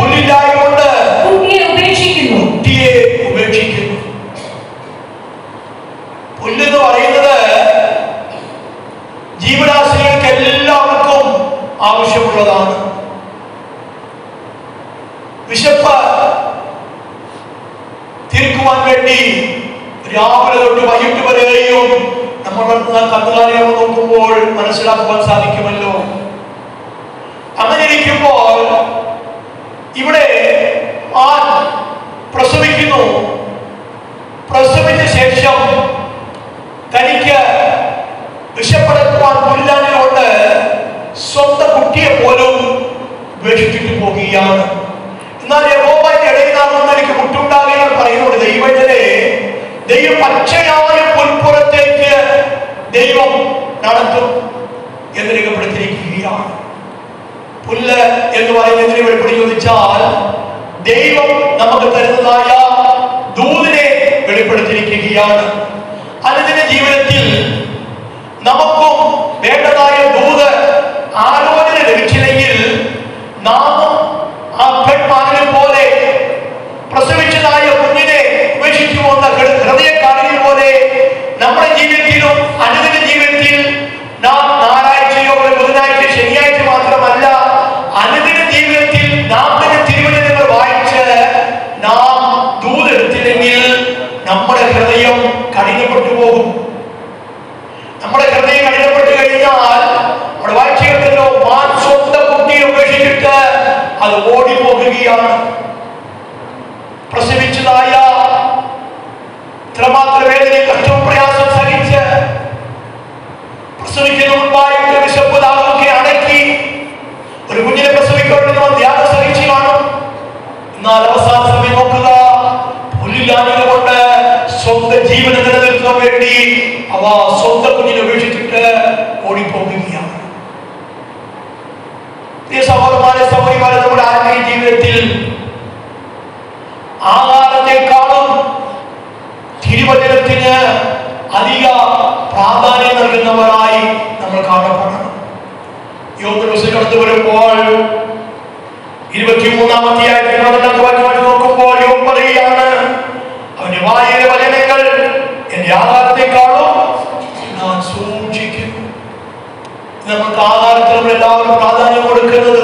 പുല്ലില്ലായകൊണ്ട് കുട്ടിയെ ഉപേക്ഷിക്കുന്നു. ആവശ്യമുള്ളതാണ്. വിശപ്പ് തീർക്കുവാൻ വേണ്ടി രാവിലെ തൊട്ട് വൈകിട്ട് വരെയും നമ്മൾ കന്നുകാലികളെ നോക്കുമ്പോൾ മനസ്സിലാക്കുവാൻ സാധിക്കുമല്ലോ. അങ്ങനെ ഇരിക്കുമ്പോൾ ഇവിടെ പ്രസവിക്കുന്നു. പ്രസവിച്ച ശേഷം തനിക്ക് വിശപ്പടക്കുവാൻ പുല്ലാനിനോട് സ്വന്തം കുട്ടിയെ പോലും ഉപേക്ഷിച്ചിട്ട് പോകുകയാണ്. എന്നാൽ യഹോവയുടെ ഇടയിലാകുന്ന എനിക്ക് മുട്ടുണ്ടാകുക പറയുന്നത് ദൈവജനെ ദൈവം പച്ചയായ പുൽപ്പുറത്തേക്ക് ദൈവം നടത്തും എന്ന് രേഖപ്പെടുത്തിയിരിക്കുകയാണ്. പുല്ല് എന്ന് പറയുന്നതിനെ വെളിപ്പെടുത്തി ചോദിച്ചാൽ ദൈവം നമുക്ക് തരുന്നതായ ദൂതിനെ വെളിപ്പെടുത്തിയിരിക്കുകയാണ്. അനുദിന ജീവിതത്തിൽ നമുക്കും വേണ്ടതായ ദൂത് ആലോചന ലഭിച്ചില്ലെങ്കിൽ നാം ആ പെൺമാനെ പോലെ പ്രസവിച്ചതായ കുഞ്ഞിനെ ഉപേക്ഷിച്ചു പോകുന്ന ഹൃദയക്കാരനെ പോലെ നമ്മുടെ ജീവിതത്തിലും അനുദിന ജീവിതത്തിൽ നാം ഞായറാഴ്ചയോ ബുധനാഴ്ച ശനിയാഴ്ച മാത്രമല്ല അനുദിന ജീവിതത്തിൽ നാം തന്നെ തിരുവചനങ്ങൾ വായിച്ച് നാം ദൂതെടുത്തില്ലെങ്കിൽ നമ്മുടെ ഹൃദയം കഠിനപ്പെട്ടു പോകും. നമ്മുടെ ഹൃദയം കഠിനപ്പെട്ടു കഴിഞ്ഞാൽ അവിടെ വായിച്ചു കേട്ടല്ലോ, മാൻ സ്വന്തം കുട്ടിയെ ഉപേക്ഷിച്ചിട്ട് അത് ഓടിപ്പോകുകയാണ്. പ്രസവിച്ചതായ ഇത്രമാത്ര വേദന കഷ്ടവും പ്രയാസം സഹിച്ച് പ്രസവിക്കുന്ന മുൻപായിട്ട് വിശപ്പ് ദാഹമൊക്കെ അടക്കി ഒരു കുഞ്ഞിനെ പ്രസവിക്കണമെന്ന് ത്യാഗം സഹിച്ചു കാണും. എന്നാൽ അവസാന സമയം നോക്കുക, പുല്ലില്ലായ്മ കൊണ്ട് സ്വന്തം ജീവനെ നിലനിർത്താൻ വേണ്ടി അവ സ്വന്തം കുഞ്ഞിനെ ഉപേക്ഷിച്ചിട്ട് ഓടിപ്പോകുകയാണ്. സഹോദരന്മാരെ സഹോദരിമാരെ, നമ്മുടെ ആത്മീയ ജീവിതത്തിൽ ആഹാരത്തെക്കാളും തിരുവചനത്തിന് അധിക പ്രാധാന്യം നൽകുന്നവരായി നമ്മൾ കാണപ്പെടണം. യോബ് ദിവസം കടന്നു വരുമ്പോൾ 23-ാമത്തെ അധ്യായത്തിൽ നോക്കുമ്പോൾ യോബ് പറയുകയാണ്, അവന്റെ വായിലെ വചനങ്ങൾ എന്റെ ആഹാരത്തെക്കാളും ഞാൻ സൂക്ഷിക്കുന്നു. നമുക്ക് ആഹാരത്തിൽ നമ്മൾ എല്ലാവരും പ്രാധാന്യം കൊടുക്കുന്നത്.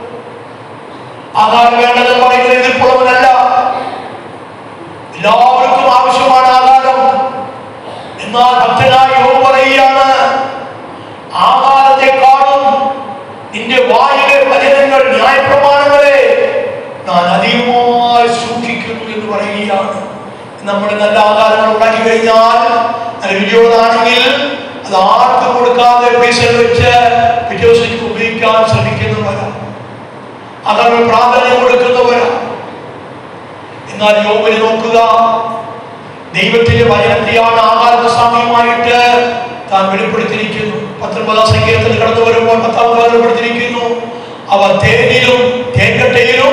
ആഹാരം വേണ്ടെന്ന് പറയുന്നത് എതിർപ്പുള്ളവനല്ല, എല്ലാവർക്കും ആവശ്യമാണ് ആഹാരം. എന്നാൽ ഭക്തനായ യോബ് പറയുകയാണ്, ആഹാരത്തെക്കാളും നിന്റെ വായിലെ വചനങ്ങൾ ന്യായപ്രമാണങ്ങളെ ഞാൻ അധികമായി സൂക്ഷിക്കുന്നു എന്ന് പറയുകയാണ്. നമ്മൾ നല്ല ആഹാരങ്ങൾ ഉണ്ടാക്കി കഴിഞ്ഞാൽ രുചിയോടാണെങ്കിൽ അത് ആർക്കും കൊടുക്കാതെ പൈസ വെച്ച് പിറ്റേ ദിവസത്തേക്ക് ഉപയോഗിക്കാൻ ശ്രമിക്കുന്നവരാ, അതാണ് പ്രാധാന്യം കൊടുക്കുന്നവരാ. എന്നാൽ യോബിനെ നോക്കുക, ദൈവത്തിന്റെ വചനത്തെയാണ് ആഹാരത്തെ സാമ്യമായിട്ട് താൻ വെളിപ്പെടുത്തിയിരിക്കുന്നു. 19-ാം സങ്കീർത്തനത്തിൽ കടന്നു വരുമ്പോൾ 10-ാം ഭാഗം വെളിപ്പെടുത്തിയിരിക്കുന്നു, അവർ തേനിലും തേൻകട്ടയിലും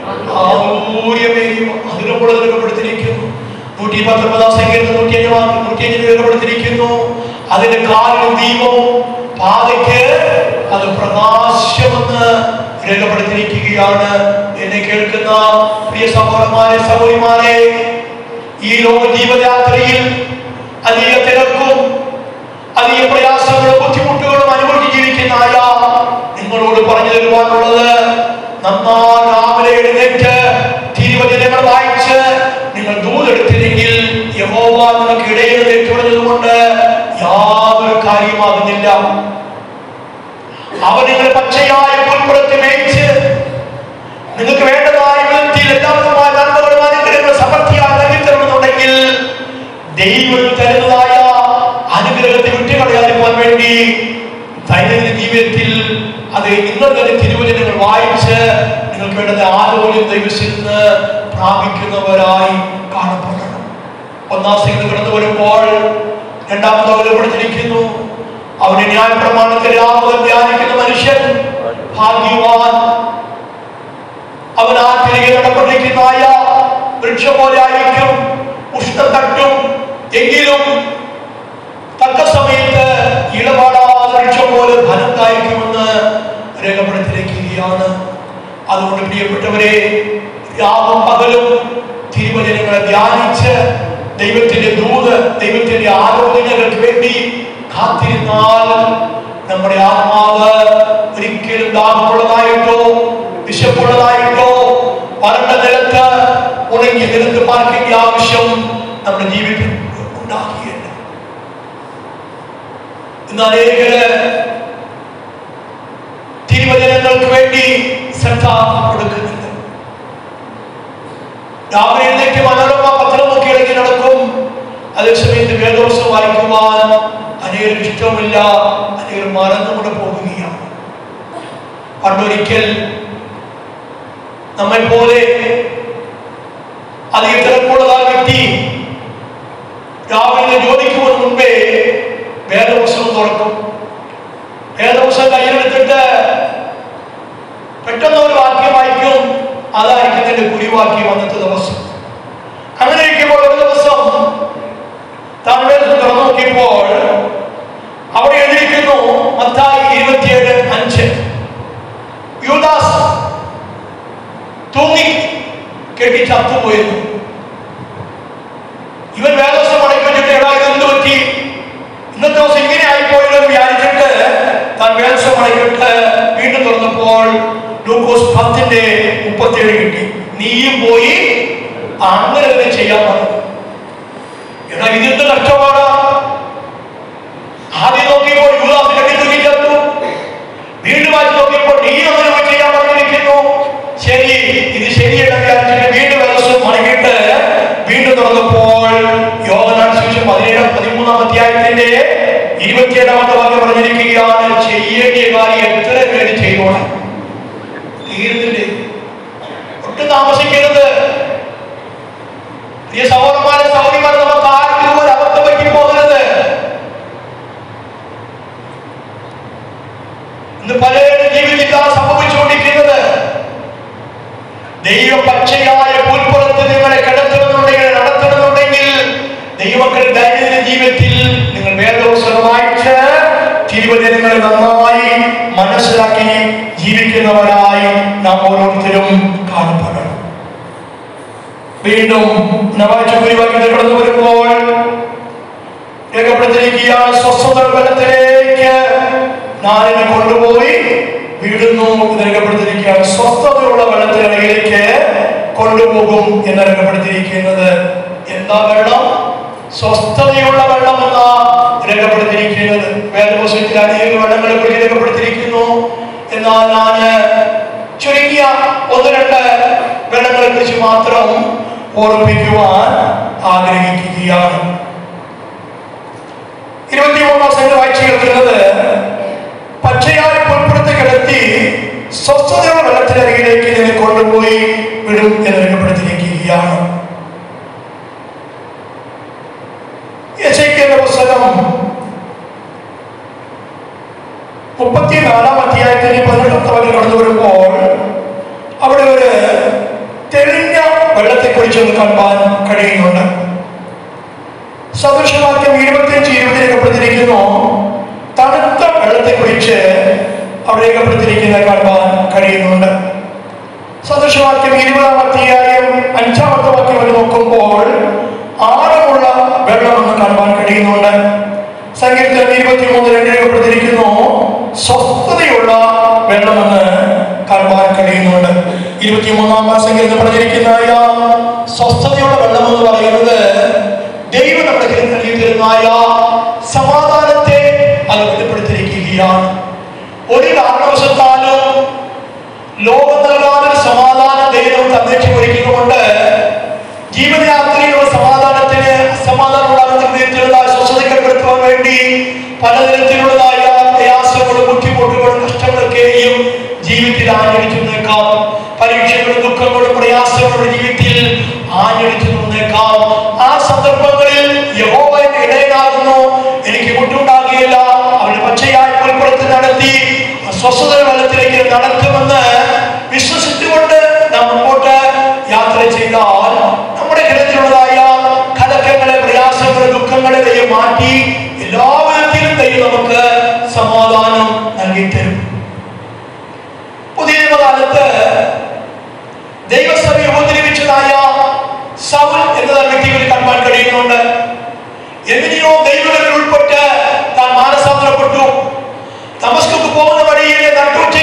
അതിനുള്ള രേഖപ്പെടുത്തിയിരിക്കുന്നു. 119-ാം സങ്കീർത്തനം 105 രേഖപ്പെടുത്തിയിരിക്കുന്നു, അതിന്റെ കാലിലും ദീപവും പാതയ്ക്ക് അത് പ്രകാശമെന്ന് രേഖപ്പെടുത്തിയിരിക്കുകയാണ്. എന്നെ കേൾക്കുന്ന പ്രിയ സഹോദരന്മാരെ സഹോദരിമാരെ, ഈ ലോക ജീവിതയാത്രയിൽ അധിക തിരക്കും അധിക പ്രയാസങ്ങളും ബുദ്ധിമുട്ടുകളും അനുഭവിച്ച് ജീവിക്കുന്ന നിങ്ങളോട് പറഞ്ഞു തരുവാനുള്ളത്, നന്നായി രാവിലെ എഴുന്നേറ്റ് തിരുവചനങ്ങൾ വായിച്ച് നിങ്ങൾ ദൂതെടുത്തില്ലെങ്കിൽ യഹോവ നിങ്ങൾക്ക് ഇടയിൽ തെറ്റുപറഞ്ഞതുകൊണ്ട് യാതൊരു കാര്യമാകുന്നില്ല. അവൻ നിങ്ങളെ പച്ചയായ പുൽപ്പുറത്ത് മേയിച്ച് നിങ്ങൾക്ക് വേണ്ടതായ വിധത്തിൽ എല്ലാവിധമായ നന്മകളും അനുഗ്രഹങ്ങൾ സമൃദ്ധിയായി നൽകിത്തരണമെന്നുണ്ടെങ്കിൽ ദൈവം തരുന്നതായ അനുഗ്രഹത്തെ വിട്ടുകളയാതിരിക്കാൻ വേണ്ടി ദൈനംദിന ജീവിതത്തിൽ അത് നിങ്ങൾ തന്നെ തിരുവചനങ്ങൾ വായിച്ച് നിങ്ങൾക്ക് വേണ്ടത് ആരോഗ്യം ദൈവത്തിൽ നിന്ന് പ്രാപിക്കുന്നവരായി കാണപ്പെടണം. 1-ാം സങ്കീർത്തനം കടന്നു വരുമ്പോൾ 2-ാം ഭാഗം പഠിച്ചിരിക്കുന്നു, അവന്റെ ന്യായപ്രമാണത്തിൽ രാമകൻ ധ്യാനിക്കുന്ന മനുഷ്യൻ ഭാഗ്യവാൻ. അവൻ ആ തിരികെ നടപ്പെട്ടിരിക്കുന്നതായ വൃക്ഷം പോലെ ആയിരിക്കും, ഉഷ്ണം തട്ടും എങ്കിലും തക്ക സമയത്ത് ഇടപാടാതെ വൃക്ഷം പോലെ ഫലം കായ്ക്കുമെന്ന് രേഖപ്പെടുത്തിയിരിക്കുകയാണ്. അതുകൊണ്ട് പ്രിയപ്പെട്ടവരെ, രാവും പകലും തിരുവചനങ്ങളെ ധ്യാനിച്ച് ദൈവത്തിന്റെ ദൂത്, ദൈവത്തിന്റെ ആലോചനകൾക്ക് വേണ്ടി കാത്തിരുന്നാൽ നമ്മുടെ ആത്മാവ് ഒരിക്കലും ദാഹമുള്ളതായിട്ടോ വിശപ്പുള്ളതായിട്ടോ വരണ്ട നിലത്ത് ഉണങ്ങിയ നിലത്ത് പാർക്കേണ്ട ആവശ്യം നമ്മുടെ ജീവിതത്തിൽ ഉണ്ടാക്കിയില്ല. ഇന്ന് അനേകര് തിരുവചനങ്ങൾക്ക് വേണ്ടി ശ്രദ്ധ കൊടുക്കുന്നുണ്ട്. രാവിലെ എഴുന്നേറ്റ് മനോരമ പത്രം നോക്കി ഇടയ്ക്ക് നടക്കും. അതേസമയത്ത് വേദോത്സവം വായിക്കുവാൻ അനേകർക്ക് ഇഷ്ടമില്ല, അനേകർ മറന്നുകൊണ്ട് പോകുകയാണ്. പണ്ടൊരിക്കൽ നമ്മെ പോലെ അധികം തിരക്കുള്ളതായ വ്യക്തി രാവിലെ ജോലിക്ക് പോകുന്ന മുൻപേ വേദോത്സവം തുറക്കും. വേദോത്സവം കയ്യിലെടുത്തിട്ട് പെട്ടെന്ന് ഒരു വാക്യം വായിക്കും. അതായിരിക്കും എന്റെ കുരിവാക്യം അന്നത്തെ ദിവസം. അങ്ങനെ ഇരിക്കുമ്പോൾ ഒരു ദിവസം താൻ വേദം തുറന്നു നോക്കിയപ്പോൾ അവിടെ എഴുതിയിരിക്കുന്നു മത്തായി 27:5 യൂദാസ് തൂങ്ങി കെട്ടി ചത്തുപോയിരുന്നു. ഇവൻ വേദോത്സവം അടക്കി വെച്ചിട്ട് എടാ ഇതെന്ത് പറ്റി, ഇന്നത്തെ ദിവസം ഇങ്ങനെ ആയിപ്പോയല്ലോ എന്ന് വിചാരിച്ചിട്ട് താൻ വേദോത്സവം അടക്കിട്ട് വീണ്ടും തുറന്നപ്പോൾ ലൂക്കോസ് 10:37 കിട്ടി. നീയും പോയി അങ്ങനെ തന്നെ ചെയ്യാൻ പറഞ്ഞു. എടാ ഇതിന്റെ കഷ്ടപ്പാടാ. ആദ്യം നോക്കിയപ്പോൾ യൂദാസ് കെട്ടി ചത്തു, വീണ്ടും വായിച്ച് നോക്കിയപ്പോൾ നീ അങ്ങനെ പോയി ചെയ്യാൻ പറഞ്ഞിരിക്കുന്നു. ശരി, ഇത് ശരിയല്ല വിചാരിച്ചിട്ട് വീണ്ടും വേദോത്സവം മടങ്ങിയിട്ട് വീണ്ടും തുറന്നപ്പോൾ യോഹന്നാൻ സുവിശേഷം 13-ാം അധ്യായത്തിന്റെ 27-ാമത്തെ വാക്യം പറഞ്ഞിരിക്കുകയാണ്, ചെയ്യേണ്ടിയ കാര്യം എത്ര പേര് ചെയ്തോണം. തീർന്നില്ലേ? ഒട്ടും താമസിക്കരുത്. ഈ സഹോദരന്മാരെ സഹോദരിമാരെ നമുക്ക് ആർക്കും ഒരു അബദ്ധം പറ്റി പോകരുത്. ഇന്ന് പലരും ജീവിതത്തിലാണ് സംഭവിച്ചുകൊണ്ടിരിക്കുന്നത്. ദൈവം പച്ചയായ പുൽപ്പുറത്ത് നിങ്ങളെ കിടത്തണമെന്നുണ്ടെങ്കിൽ നടത്തണമെന്നുണ്ടെങ്കിൽ ദൈവമക്കളുടെ ദൈനംദിന ജീവിതത്തിൽ നിങ്ങൾ വേദോത്സവം വായിച്ച് തിരുവചനങ്ങൾ നന്നായി മനസ്സിലാക്കി ജീവിക്കുന്നവരായി നാം ഓരോരുത്തരും കാണപ്പെടണം. വീണ്ടും നവാചുപരിവാക്യത്തിൽ കടന്നു വരുമ്പോൾ രേഖപ്പെടുത്തിയിരിക്കുകയാണ്, സ്വസ്ഥത ബലത്തിലേക്ക് നാലിനെ കൊണ്ടുപോയി വിടുന്നു എന്ന് രേഖപ്പെടുത്തിയിരിക്കുകയാണ്. സ്വസ്ഥതയുള്ള വെള്ളത്തിനിടയിലേക്ക് കൊണ്ടുപോകും എന്ന് രേഖപ്പെടുത്തിയിരിക്കുന്നത്. എന്താ വെള്ളം? സ്വസ്ഥതയുള്ള വെള്ളം എന്ന രേഖപ്പെടുത്തിയിരിക്കുന്നത്. വേദപുസ്തകത്തിൽ അനേക വെള്ളങ്ങളെ കുറിച്ച് രേഖപ്പെടുത്തിയിരിക്കുന്നു. എന്നാൽ ഞാൻ ചുരുങ്ങിയ 1-2 വെള്ളങ്ങളെ കുറിച്ച് മാത്രം ഓർമ്മിപ്പിക്കുവാൻ ആഗ്രഹിക്കുകയാണ്. 23-ാം സംഖ്യ വായിച്ചു കേൾക്കുന്നത്, പച്ചയായ പുൽപ്പുറത്ത് കിടത്തി സ്വസ്ഥതയുള്ള വെള്ളത്തിനരികിലേക്ക് ഇതിനെ കൊണ്ടുപോയി വിടും എന്ന് രേഖപ്പെടുത്തിയിരിക്കുകയാണ്. യെശയ്യാവിന്റെ പുസ്തകം 34-ാം അധ്യായത്തിന് 18-ാമത്തെ വാക്യം കടന്നു വരുമ്പോൾ അവിടെ ഒരു തെളിഞ്ഞ വെള്ളത്തെക്കുറിച്ച് കാണാൻ കഴിയുന്നുണ്ട്. സദൃശവാക്യം 25-20 രേഖപ്പെടുത്തിയിരിക്കുന്നു. തണുത്ത വെള്ളത്തെക്കുറിച്ച് അവിടെ രേഖപ്പെടുത്തിയിരിക്കുന്നത് കാണാൻ കഴിയുന്നുണ്ട്. സദൃശവാക്യം 20-ാം അധ്യായം 5-ാമത്തെ വാക്യം വരെ നോക്കുമ്പോൾ ആഴമുള്ള വെള്ളമെന്ന് കാണാൻ കഴിയുന്നുണ്ട്. സങ്കീർത്തനം 23:2 രേഖപ്പെടുത്തിയിരിക്കുന്നു. സ്വസ്ഥതയുള്ള വെള്ളമെന്ന് കാണാൻ കഴിയുന്നുണ്ട്. 23-ാം സങ്കീർത്തനം പറഞ്ഞിരിക്കുന്ന സ്വസ്ഥതയുള്ള വെള്ളം എന്ന് പറയുന്നത് ദൈവം നമ്മുടെ നൽകിയിരുന്നായ സമാധാനത്തെ അത് വെളിപ്പെടുത്തിയിരിക്കുകയാണ്. ഒരു കാരണവശത്താലും ലോകം നൽകാനൊരു സമാധാനം ദൈവം തന്നേക്ക് ഒരുക്കിക്കൊണ്ട് ജീവിതയാത്രയിലുള്ള സമാധാനത്തിന് അസമാധാനം ഉണ്ടാകുന്ന വിധത്തിലുള്ള സ്വസ്ഥതപ്പെടുത്തുവാൻ വേണ്ടി പലതരത്തിലുള്ളതായ പ്രയാസങ്ങളും ബുദ്ധിമുട്ടുകളും കഷ്ടങ്ങളൊക്കെയും ജീവിതത്തിൽ ആഞ്ഞടിച്ചു നിന്നേക്കാം. പരീക്ഷകളും ദുഃഖങ്ങളും പ്രയാസങ്ങളുടെ ജീവിതത്തിൽ ആഞ്ഞടിച്ചു നിന്നേക്കാം. ആ സന്ദർഭങ്ങളിൽ യഹോവ എന്റെ ഇടയനാകുന്നു, എനിക്ക് മുട്ടുണ്ടാകുകയില്ല, അവരുടെ പച്ചയായ പുൽപ്പുറത്ത് നടത്തി സ്വസ്ഥത വെള്ളത്തിലേക്ക് നടത്തുമെന്ന് വിശ്വസിച്ചുകൊണ്ട് നാം മുമ്പോട്ട് യാത്ര ചെയ്താൽ നമ്മുടെ ഹൃദയത്തിലുള്ളതായ കലക്കങ്ങളെ പ്രയാസങ്ങളെ ദുഃഖങ്ങളെ ദൈവം മാറ്റി എല്ലാവിധത്തിലും ദൈവം നമുക്ക് സമാധാനം നൽകിത്തരും. പുതിയ കാലത്ത് ദൈവസഭയെ ഉപദ്രവിച്ചതായ സൗൽ എന്ന വ്യക്തികൾ കാണാൻ കഴിയുന്നുണ്ട്. എന്തിനോ ദൈവങ്ങളിൽ ഉൾപ്പെട്ട് താൻ മാനസാന്തരപ്പെട്ടു. ദമസ്കോസ് പോകുന്ന വഴിയിലെ നട്ടുച്ച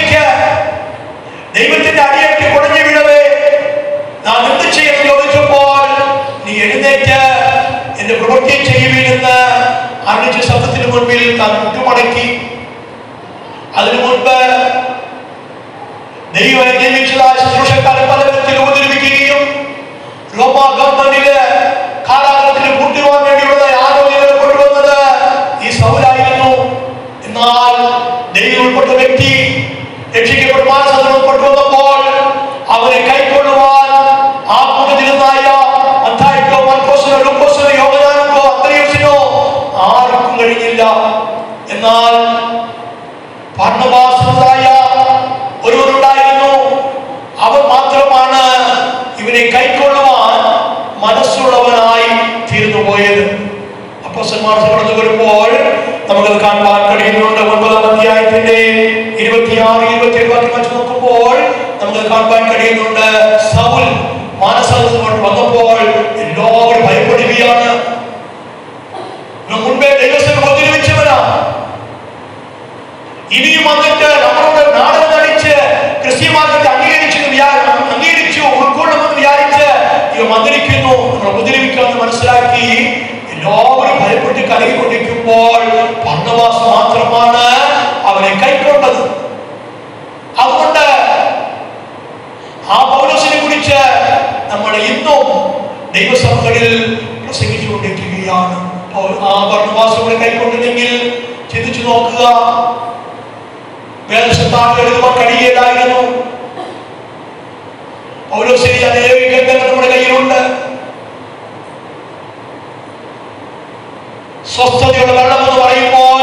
എന്നാൽ ദൈവം ഉൾപ്പെട്ട വ്യക്തി രക്ഷിക്കപ്പെട്ട മാനസാന്തരം ഉൾപ്പെട്ടു വന്നപ്പോൾ അവരെ കൈക്കൊള്ളുവാൻ ആ കൂട്ടത്തിലുണ്ടായ മത്തായിക്കോ മർക്കോസിനോ ലൂക്കോസിനോ യോഹന്നാനോ അന്ത്രയോസിനോ ആർക്കും കഴിഞ്ഞില്ല. എന്നാൽ ഭർണ്ണബാസിനുണ്ടായ ഒരുവനുണ്ടായിരുന്നു. അവൻ മാത്രമാണ് ഇവനെ കൈക്കൊള്ളുവാൻ മനസ്സുള്ളവനായി തീർന്നു പോയത്. അപ്പോസ്തലന്മാർ കടന്നു വരുമ്പോൾ നമുക്കത് കാണുവാൻ കഴിയുന്നുണ്ട്. 9-ാം അധ്യായത്തിന്റെ 26-27 വാക്യം വെച്ച് നോക്കുമ്പോൾ നമുക്ക് കാണുവാൻ കഴിയുന്നുണ്ട്. സൗൽ മാനസാന്തരം വന്നപ്പോൾ എല്ലാവരും ഭയപ്പെടുകയാണ്. മുൻപേ ദൈവസഭ ഉപദ്രവിച്ചവനാണ്. ഇനിയും വന്നിട്ട് നമ്മളോട് നാടകം നടിച്ച് ക്രിസ്ത്യൻ മാർഗത്തെ അംഗീകരിച്ചു ഉൾക്കൊള്ളുമെന്ന് വിചാരിച്ച് ഇവ വന്നിരിക്കുന്നു, നമ്മൾ ഉപദ്രവിക്കാമെന്ന് മനസ്സിലാക്കി എല്ലാവരും ഭയപ്പെട്ട് കലകിക്കൊണ്ടിരിക്കുമ്പോൾ ഭർണ്ണബാസ് മാത്രമാണ് അവനെ കൈക്കൊണ്ടത്. അതുകൊണ്ട് ആ പൗലോസിനെ കുറിച്ച് നമ്മൾ ഇന്നും ദൈവസഭകളിൽ പ്രസംഗിച്ചുകൊണ്ടിരിക്കുകയാണ്. ആ ഭർണ്ണബാസിനെ കൈക്കൊണ്ടില്ലെങ്കിൽ ചിന്തിച്ചു നോക്കുക, വേദപുസ്തകം എഴുതുവാൻ കഴിയില്ലായിരുന്നു. പൗലോസിന്റെ അനേക ഗ്രന്ഥങ്ങൾ നമ്മുടെ കയ്യിലുണ്ട്. സ്വസ്ഥതയുള്ള വെള്ളം എന്ന് പറയുമ്പോൾ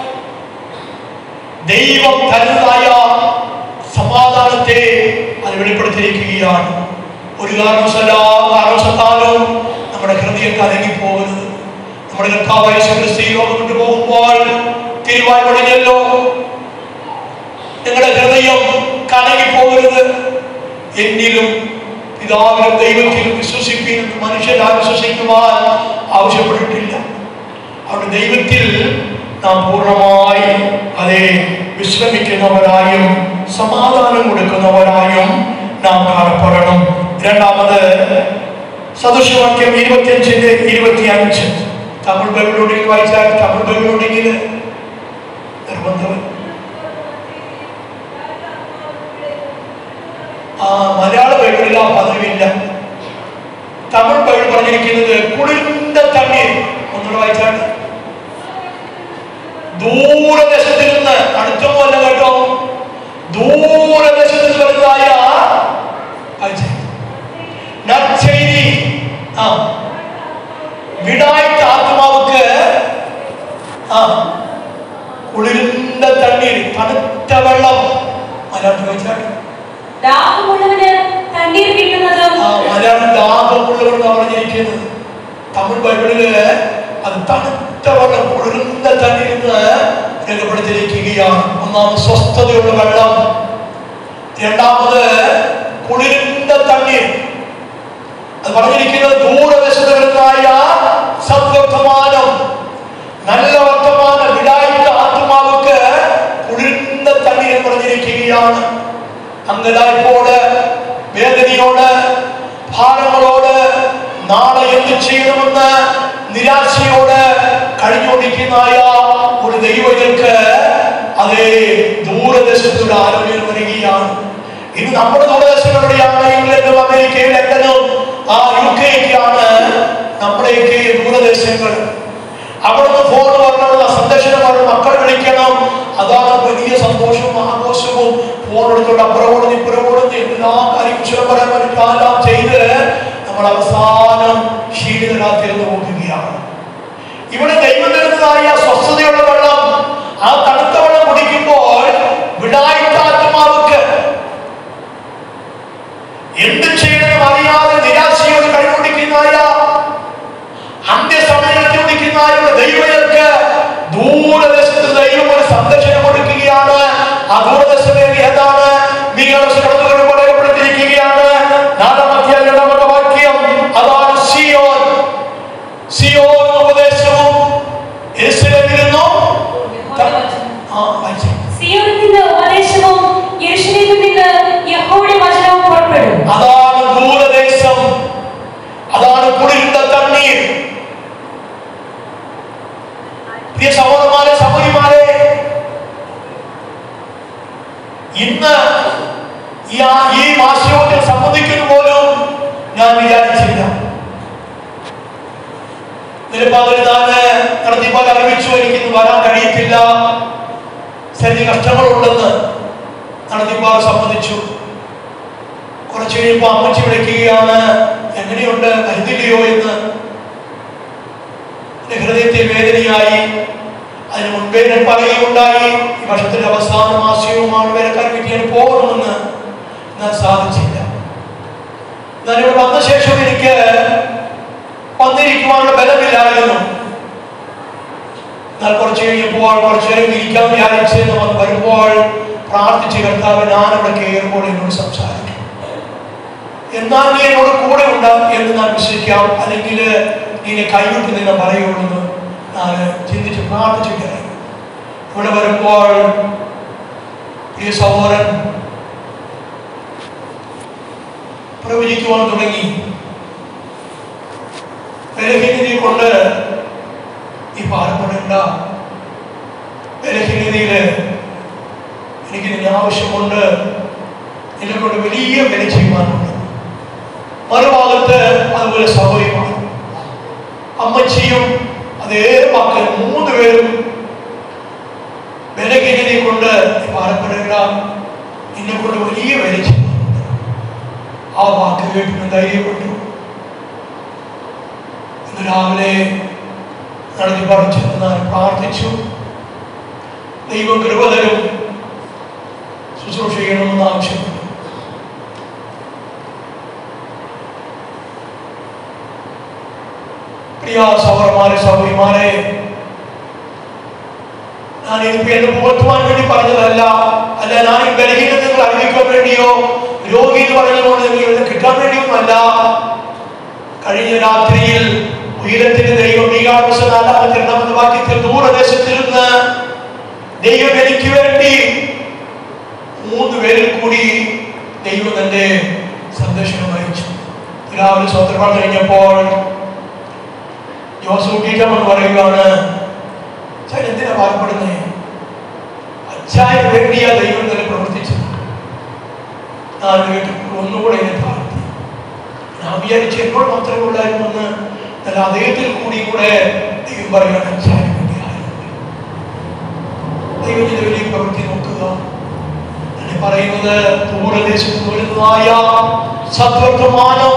ദൈവം തരുന്നതായ സമാധാനത്തെ അത് വെളിപ്പെടുത്തിയിരിക്കുകയാണ്. ഒരു കാരണവശാലും നമ്മുടെ ഹൃദയം കലങ്ങിപ്പോകരുത്. നമ്മുടെ കർത്താവായ യേശുക്രിസ്തു ഈ ലോകം വിട്ടു പോകുമ്പോൾ തിരുവായി പറഞ്ഞല്ലോ, നിങ്ങളുടെ ഹൃദയം കലങ്ങിപ്പോകരുത്, എന്നിലും പിതാവിനും ദൈവത്തിലും വിശ്വസിപ്പിൻ. മനുഷ്യരാ വിശ്വസിക്കുവാൻ ആവശ്യപ്പെട്ടിട്ടില്ല. അവിടെ ദൈവത്തിൽ നാം പൂർണ്ണമായി അതെ വിശ്രമിക്കുന്നവരായും സമാധാനം കൊടുക്കുന്നവരായും നാം കാണപ്പെടണം. രണ്ടാമത് സദൃശവാക്യം 25-25 തമിഴ് ബൈബിളുണ്ടെങ്കിൽ വായിച്ചാൽ, തമിഴ് ബൈബിളുണ്ടെങ്കിൽ നിർബന്ധം. മലയാള ബൈബിളിൽ ആ പദവിയില്ല. തമിഴ് ബൈബിൾ പറഞ്ഞിരിക്കുന്നത് കുളിർന്ന തണ്ണീർ. ഒന്നുകൂടെ വായിച്ചാൽ, ദൂരദേശത്തിൽ നിന്ന്, അടുത്തൊന്നുമല്ല കേട്ടോ, ദൂരദേശത്തിൽ വരുന്നതായ നற்செய்தி, വിടായ്ത്ത ആത്മാവുക്ക് കുളിർന്ന തണ്ണീർ, തണുത്ത വെള്ളം. മലയാളത്തിൽ വായിച്ചാൽ ദാഹമുള്ളവന് തണ്ണീർ കിട്ടുന്നതും. മലയാളം ദാഹമുള്ളവരെന്ന് പറഞ്ഞിരിക്കുന്നത്. തമിഴ് ബൈബിളില് അത് തണുത്ത വെള്ളം, കുളിർന്ന തണ്ണീർ എന്ന് രേഖപ്പെടുത്തിയിരിക്കുകയാണ്. ഒന്നാമത് സ്വസ്ഥതയുള്ള വെള്ളം, രണ്ടാമത് കുളിർന്ന തണ്ണീർ. അത് പറഞ്ഞിരിക്കുന്നത് ദൂരദേശത്ത് വരുന്നതായ സദ്വർത്തമാനം, നല്ല വർത്തമാനം, വിടായ്ത്ത ആത്മാവുക്ക് കുളിർന്ന തണ്ണീർ എന്ന് പറഞ്ഞിരിക്കുകയാണ്. അങ്കലായ്പോട്, വേദനയോട്, ഭാരങ്ങളോട്, നാളെ എന്ത് ചെയ്യണമെന്ന് നിരാശയോട് കഴിഞ്ഞുകൊണ്ടിരിക്കുന്നതായ ഒരു ദൈവങ്ങൾക്ക് അതേ ദൂരദേശത്തോട് ആലോചന വരികയാണ്. ഇന്ന് നമ്മുടെ ദൂരദേശങ്ങളുടെയാണ് ഇംഗ്ലണ്ടും അമേരിക്കയും ലണ്ടനും UK-ക്കാണ് നമ്മുടെയൊക്കെ ദൂരദേശങ്ങൾ. അവിടുന്ന് ഫോൺ വരണം, സന്ദർശനം വരണം, മക്കൾ വിളിക്കണം. അതാണ് വലിയ സന്തോഷവും ആഘോഷവും. ഫോൺ എടുത്തോണ്ട് അപ്പുറമോടും ഇപ്പുറമോടും എല്ലാ കാര്യം കുശലം പറയാൻ പറ്റും ചെയ്ത് നമ്മൾ അവസാനം ക്ഷീണിതരാത്തിരുന്ന് നോക്കുകയാണ്. ഇവിടെ ദൈവം തരുന്നതായ സ്വസ്ഥതയുള്ള വെള്ളം, ആ തണുത്ത വെള്ളം കുടിക്കുമ്പോൾ വിടായ്ത്ത ആത്മാവുക്ക് എന്ത് ചെയ്യണമെന്ന് അറിയാതെ നിരാശയോട് കഴിഞ്ഞുകൊണ്ടിരിക്കുന്നതായ അന്ത്യസമയത്തിൽ കുടിക്കുന്നതായ ദൈവങ്ങൾക്ക് ദൂരദേശത്ത് ദൈവം ഒരു സന്ദർശനം കൊടുക്കുകയാണ്. ആ ദൂരദേശം ഏതാണ്? കടന്നു വരുമ്പോൾ രേഖപ്പെടുത്തിയിരിക്കുകയാണ്. 4-ാം അധ്യായം 2-ാമത്തെ വാക്യം. അതാണ് സിയോൻ. സിയോൻ ഉപദേശവും യെരൂശലേമിൽ നിന്നും ഉപദേശവും യെരൂശലേമിൽ നിന്ന് യഹോവയുടെ വചനവും പുറപ്പെടും. അതാണ് ദൂരദേശം, അതാണ് കുളിർന്ന തണ്ണീർ. പ്രിയ സഹോദരന്മാരെ, സഹോദരിമാരെ, ഇന്ന് ഈ മാസയോഗത്തിൽ സംബന്ധിക്കുന്ന പോലും ഞാൻ വിചാരിച്ചില്ല. നിലപാടിൽ നടത്തിപ്പാൽ അറിയിച്ചു, എനിക്കിന്ന് വരാൻ കഴിയത്തില്ല. ശരീര കഷ്ടങ്ങളുണ്ടെന്ന് നടത്തിപ്പാർ സമ്മതിച്ചു. കുറച്ച് കഴിയുമ്പോൾ അമ്മച്ചി വിളിക്കുകയാണ്, എങ്ങനെയുണ്ട്, കരുതില്ലയോ എന്ന്. എൻ്റെ ഹൃദയത്തിൽ വേദനയായി. അതിന് മുൻപേ ഞാൻ പറയുകയുണ്ടായി, ഈ വർഷത്തിന്റെ അവസാന മാസവുമാണ് വേലക്കാർ കിട്ടിയാൽ പോകണമെന്ന്. എന്നാൽ സാധിച്ചില്ല. എന്നാൽ ഇവിടെ വന്ന ശേഷം എനിക്ക് വന്നിരിക്കുവാനുള്ള ബലമില്ലായിരുന്നു. എന്നാൽ കുറച്ച് കഴിഞ്ഞപ്പോൾ കുറച്ചു നേരം ഇരിക്കാൻ വിചാരിച്ച് നമ്മൾ വരുമ്പോൾ പ്രാർത്ഥിച്ച് കർത്താവ് ഞാനവിടെ കയറുമ്പോൾ എന്നോട് സംസാരിക്കും. എന്നാൽ നീ എന്നോട് കൂടെ ഉണ്ടാകും എന്ന് ഞാൻ വിശ്വസിക്കാം, അല്ലെങ്കിൽ നീ കൈവിട്ട് നിന്നെ പറയുള്ളൂ ഞാൻ ചിന്തിച്ച് പ്രാർത്ഥിച്ചിട്ട് ഇവിടെ വരുമ്പോൾ പ്രിയ സഹോദരൻ പ്രവചിക്കുവാൻ തുടങ്ങി. ബലഹീനതയെ കൊണ്ട് ഈ ഭാരപ്പെടേണ്ട, ബലഹീനതയിൽ എനിക്ക് നിന്റെ ആവശ്യമുണ്ട്, നിന്നെ കൊണ്ട് വലിയ വില ചെയ്യുവാനുണ്ട്. മറുഭാഗത്ത് അതുപോലെ സൗകര്യമാണ്. അമ്മച്ചിയും അതേ മക്കൾ 3 പേരും ബലഹീനതയെ കൊണ്ട് ഭാരപ്പെടേണ്ട, നിന്നെ കൊണ്ട് വലിയ വില ചെയ്യുവാനുണ്ട്. ആ വാക്ക് കേട്ടിട്ട് ധൈര്യപ്പെട്ടു. ഇന്ന് രാവിലെ നടത്തി പഠിച്ചെന്ന് പ്രാർത്ഥിച്ചു. ദൈവം കൃപ തരും, ശുശ്രൂഷ ചെയ്യണമെന്ന് ആവശ്യപ്പെട്ടു. പ്രിയ സഹോദരന്മാരെ, സഹോദരിമാരെ, ഞാൻ എനിക്ക് എന്നെ പുകഴ്ത്തുവാൻ വേണ്ടി പറഞ്ഞതല്ല, അല്ല ഞാൻ ഈ ബലഹീനത നിങ്ങൾ അറിയിക്കാൻ വേണ്ടിയോ രോഗി എന്ന് പറഞ്ഞുകൊണ്ട് നിങ്ങൾ കിട്ടാൻ വേണ്ടിയൊന്നുമല്ല. കഴിഞ്ഞ രാത്രിയിൽ ഉയരത്തിന്റെ ദൈവം ഈ വാക്യത്തിൽ ദൂരദേശത്തിരുന്ന് ദൈവം എനിക്ക് വേണ്ടി 3 പേരിൽ കൂടി ദൈവം തന്റെ സന്ദേശം അയച്ചു. രാവിലെ സ്വന്തം കഴിഞ്ഞപ്പോൾ ജോസഫ് ടീച്ചർ പറയുകയാണ്, അച്ഛൻ എന്തിനാ ഭാരപ്പെടുന്നേ? അച്ഛന് വേണ്ടിയാ ദൈവം തന്നെ പ്രവർത്തിച്ചത്. ഞാൻ ഒന്നുകൂടെ എന്നെ താഴ്ത്തി. ഞാൻ വിചാരിച്ച് എന്നോട് മാത്രമേ ഉള്ളായിരുന്നു എന്ന്. എന്നാൽ അദ്ദേഹത്തിൽ കൂടെ ദൈവം പറയുകയാണ്, അച്ഛന് വേണ്ടിയായിരുന്നു. ദൈവത്തിന്റെ വലിയ പ്രവൃത്തി നോക്കുക. എന്നെ പറയുന്നത് ദൂരദേശത്ത് വരുന്നതായ സദ്വർത്തമാനം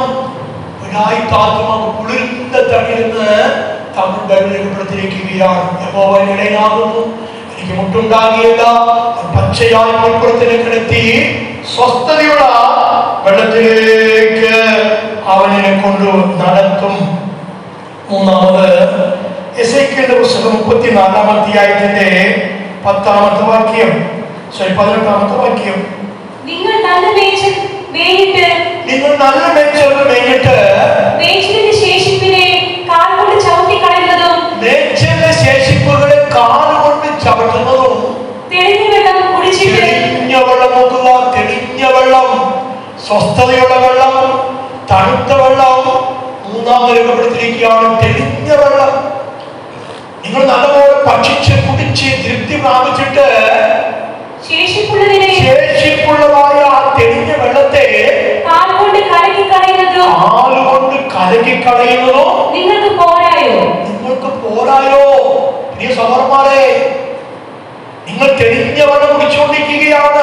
കുളിർന്ന തണിരുന്ന് തമിഴ് രേഖപ്പെടുത്തിയിരിക്കുകയാണ്. യഹോവനിടയാകുന്നു, എനിക്ക് മുട്ടുണ്ടാകിയില്ല. പച്ചയായ മൽപ്പുറത്തിനെ കിടത്തി സ്വസ്ഥതയുള്ള വെള്ളത്തിലേക്ക് അവനെ കൊണ്ടു നടത്തും. മൂന്നാമത് എസേക്കിയേലിന്റെ പുസ്തകം 34-ാം അധ്യായത്തിന്റെ 10-ാമത്തെ വാക്യം, 18-ാമത്തെ വാക്യം. നിങ്ങൾ നല്ല മേച്ചിൽ മേഞ്ഞിട്ട് മേച്ചിലിന്റെ ശേഷിപ്പിനെ കാലുകൊണ്ട് ചവിട്ടി കളയുന്നതും മേച്ചിലിന്റെ ശേഷിപ്പുകളെ കാലുകൊണ്ട് ചവിട്ടുന്നതും തെളിഞ്ഞ വെള്ളം കുടിച്ചിട്ട്, തെളിഞ്ഞ വെള്ളം നോക്കുക, തെളിഞ്ഞ വെള്ളം, സ്വസ്ഥതയുള്ള വെള്ളം, തണുത്ത വെള്ളം. മൂന്നാമത് രേഖപ്പെടുത്തിയിരിക്കുകയാണ് തെളിഞ്ഞ വെള്ളം. നിങ്ങൾ നല്ലപോലെ ഭക്ഷിച്ച് കുടിച്ച് തൃപ്തി പ്രാപിച്ചിട്ട് ശേഷിപ്പുള്ളതായ ആ തെളിഞ്ഞ വെള്ളത്തെ കാലുകൊണ്ട് കലക്കി കളയുന്നതോ നിങ്ങൾക്ക് പോരായോ? പ്രിയ സഹോദരന്മാരെ, നിങ്ങൾ തെളിഞ്ഞ വെള്ളം കുടിച്ചുകൊണ്ടിരിക്കുകയാണ്.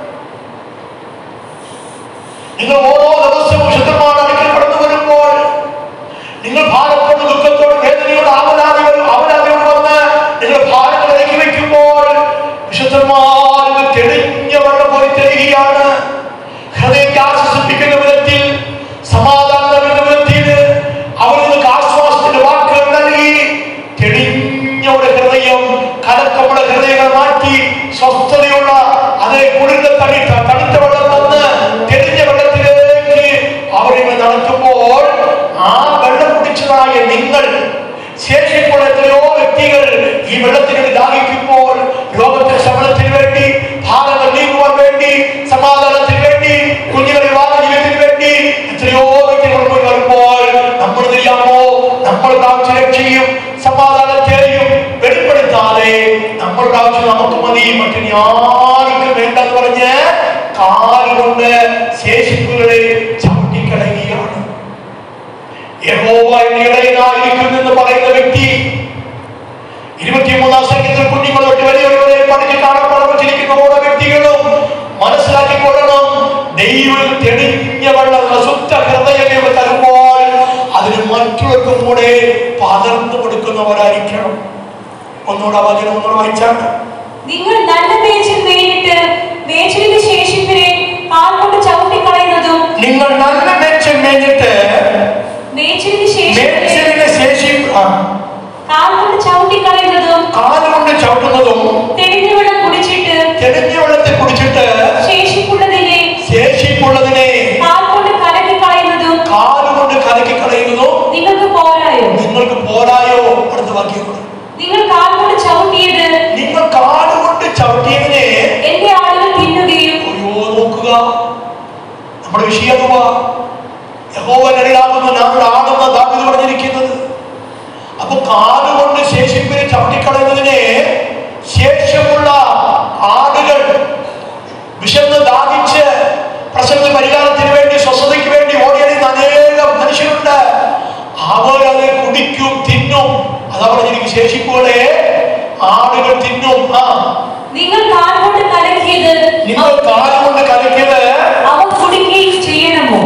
നിങ്ങൾ ഓരോ ദിവസവും വിശുദ്ധമായ അടുക്കൽ കടന്നു വരുമ്പോൾ നിങ്ങൾ ഭാരത്തോട്, ദുഃഖത്തോട്, വേദനയോട്, അവലാതിയോട് വന്ന് നിങ്ങൾ ഭാരങ്ങൾ ഇറക്കി വയ്ക്കുമ്പോൾ വിശുദ്ധന്മാർക്ക് തെളിഞ്ഞ വെള്ളം പോലെ തെളിയുകയാണ്. ഹൃദയത്തെ ആശ്വസിപ്പിക്കുന്ന വിധത്തിൽ, സമാധാനം നൽകുന്ന വിധത്തിൽ അവർ നിങ്ങൾക്ക് ആശ്വാസത്തിന്റെ വാക്കുകൾ നൽകി തെളിഞ്ഞ ഒരു ഹൃദയം, കലക്കമുള്ള ഹൃദയങ്ങൾ മാറ്റി സ്വസ്ഥതയുള്ള അതേ കുളിർന്ന തണുത്ത വെള്ളം തന്ന് തെളിഞ്ഞ വെള്ളത്തിലേക്ക് അവരെ നടത്തുമ്പോൾ ആ വെള്ളം കുടിച്ചതായ നിങ്ങൾ ശേഷിപ്പുള്ള എത്രയോ വ്യക്തികൾ ഈ വെള്ളത്തിന് ദാഹിക്കുമ്പോൾ രോഗത്തിന്റെ ശമനത്തിന് വേണ്ടി, ഭാരങ്ങൾ നീങ്ങുവാൻ വേണ്ടി, സമാധാനത്തിന് വേണ്ടി, കുഞ്ഞുങ്ങളുടെ വിവാഹ ജീവിതത്തിന് വേണ്ടി എത്രയോ വ്യക്തികൾ പോയി വരുമ്പോൾ നമ്മൾ അറിയാമോ, നമ്മൾ പ്രാപിച്ച രക്ഷയും സമാധാനത്തെയും വെളിപ്പെടുത്താതെ നമ്മൾ പ്രാപിച്ച നമുക്ക് മതി, മറ്റു ആർക്കും വേണ്ടെന്ന് പറഞ്ഞ് കാലുകൊണ്ട് ശേഷിപ്പുകളെ ചവിട്ടിക്കളയുകയാണ്. യഹോവ ഇടയനായിരിക്കുമെന്ന് പറയുന്ന വ്യക്തി 23-ാം സംഗീതത്തിൽ കുഞ്ഞുങ്ങളോട്ട് വലിയവരെ പഠിച്ച് കാണപ്പെടുമ്പോൾ മറ്റുള്ളവർക്കും കൂടെ പകർന്നു കൊടുക്കുന്നവരായിരിക്കണം. ഒന്നുകൂടെ വചനം ഒന്നുകൂടെ വായിച്ചാണ്. നിങ്ങൾ നല്ല മേച്ചിൽ മേഞ്ഞിട്ട് മേച്ചിലിന്റെ ശേഷിപ്പിനെ കാൽ കൊണ്ട് ചവിട്ടിക്കളയുന്നതും, നിങ്ങൾ നല്ല മേച്ചിൽ മേഞ്ഞിട്ട് മേച്ചിലിന്റെ ശേഷിപ്പ് കാൽ കൊണ്ട് ചവിട്ടിക്കളയുന്നതും, കാലുകൊണ്ട് ചവിട്ടുന്നതും, തെളിഞ്ഞ വെള്ളം കുടിച്ചിട്ട് തെളിഞ്ഞ വെള്ളത്തെ കുടിച്ചിട്ട് ശേഷിപ്പുള്ളതിനെ കാലുകൊണ്ട് കലക്കി കളയുന്നതും നിങ്ങൾക്ക് പോരായോ? അടുത്ത വാക്യം, നിങ്ങൾ കാലുകൊണ്ട് ചവിട്ടിയതിനെ എന്റെ ആളുകൾ തിന്നുകയും. നോക്കുക, നമ്മുടെ വിഷയം യഹോവനടിയാകുന്ന നമ്മുടെ ആണെന്ന ദാവീദ് പറഞ്ഞിരിക്കുന്നത്. അപ്പൊ കാലുകൊണ്ട് ശേഷിപ്പിനെ ചവിട്ടിക്കളയുന്നതിനെ ശേഷമുള്ള ആടുകൾ വിശന്ന് ദാഹിച്ച് പ്രസന്ന പരിഹാരത്തിന് വേണ്ടി സ്വസ്ഥതയ്ക്ക് വേണ്ടി ഓടിയടിയുന്ന അനേകം മനുഷ്യരുണ്ട്. അവരത് കുടിക്കും, തിന്നും. അതാ പറഞ്ഞിരിക്കും, ശേഷിപ്പുകളെ ആടുകൾ തിന്നും. നിങ്ങൾ കാലുകൊണ്ട് കലക്കിയത് അവർ കുടിക്കുകയും ചെയ്യണമോ?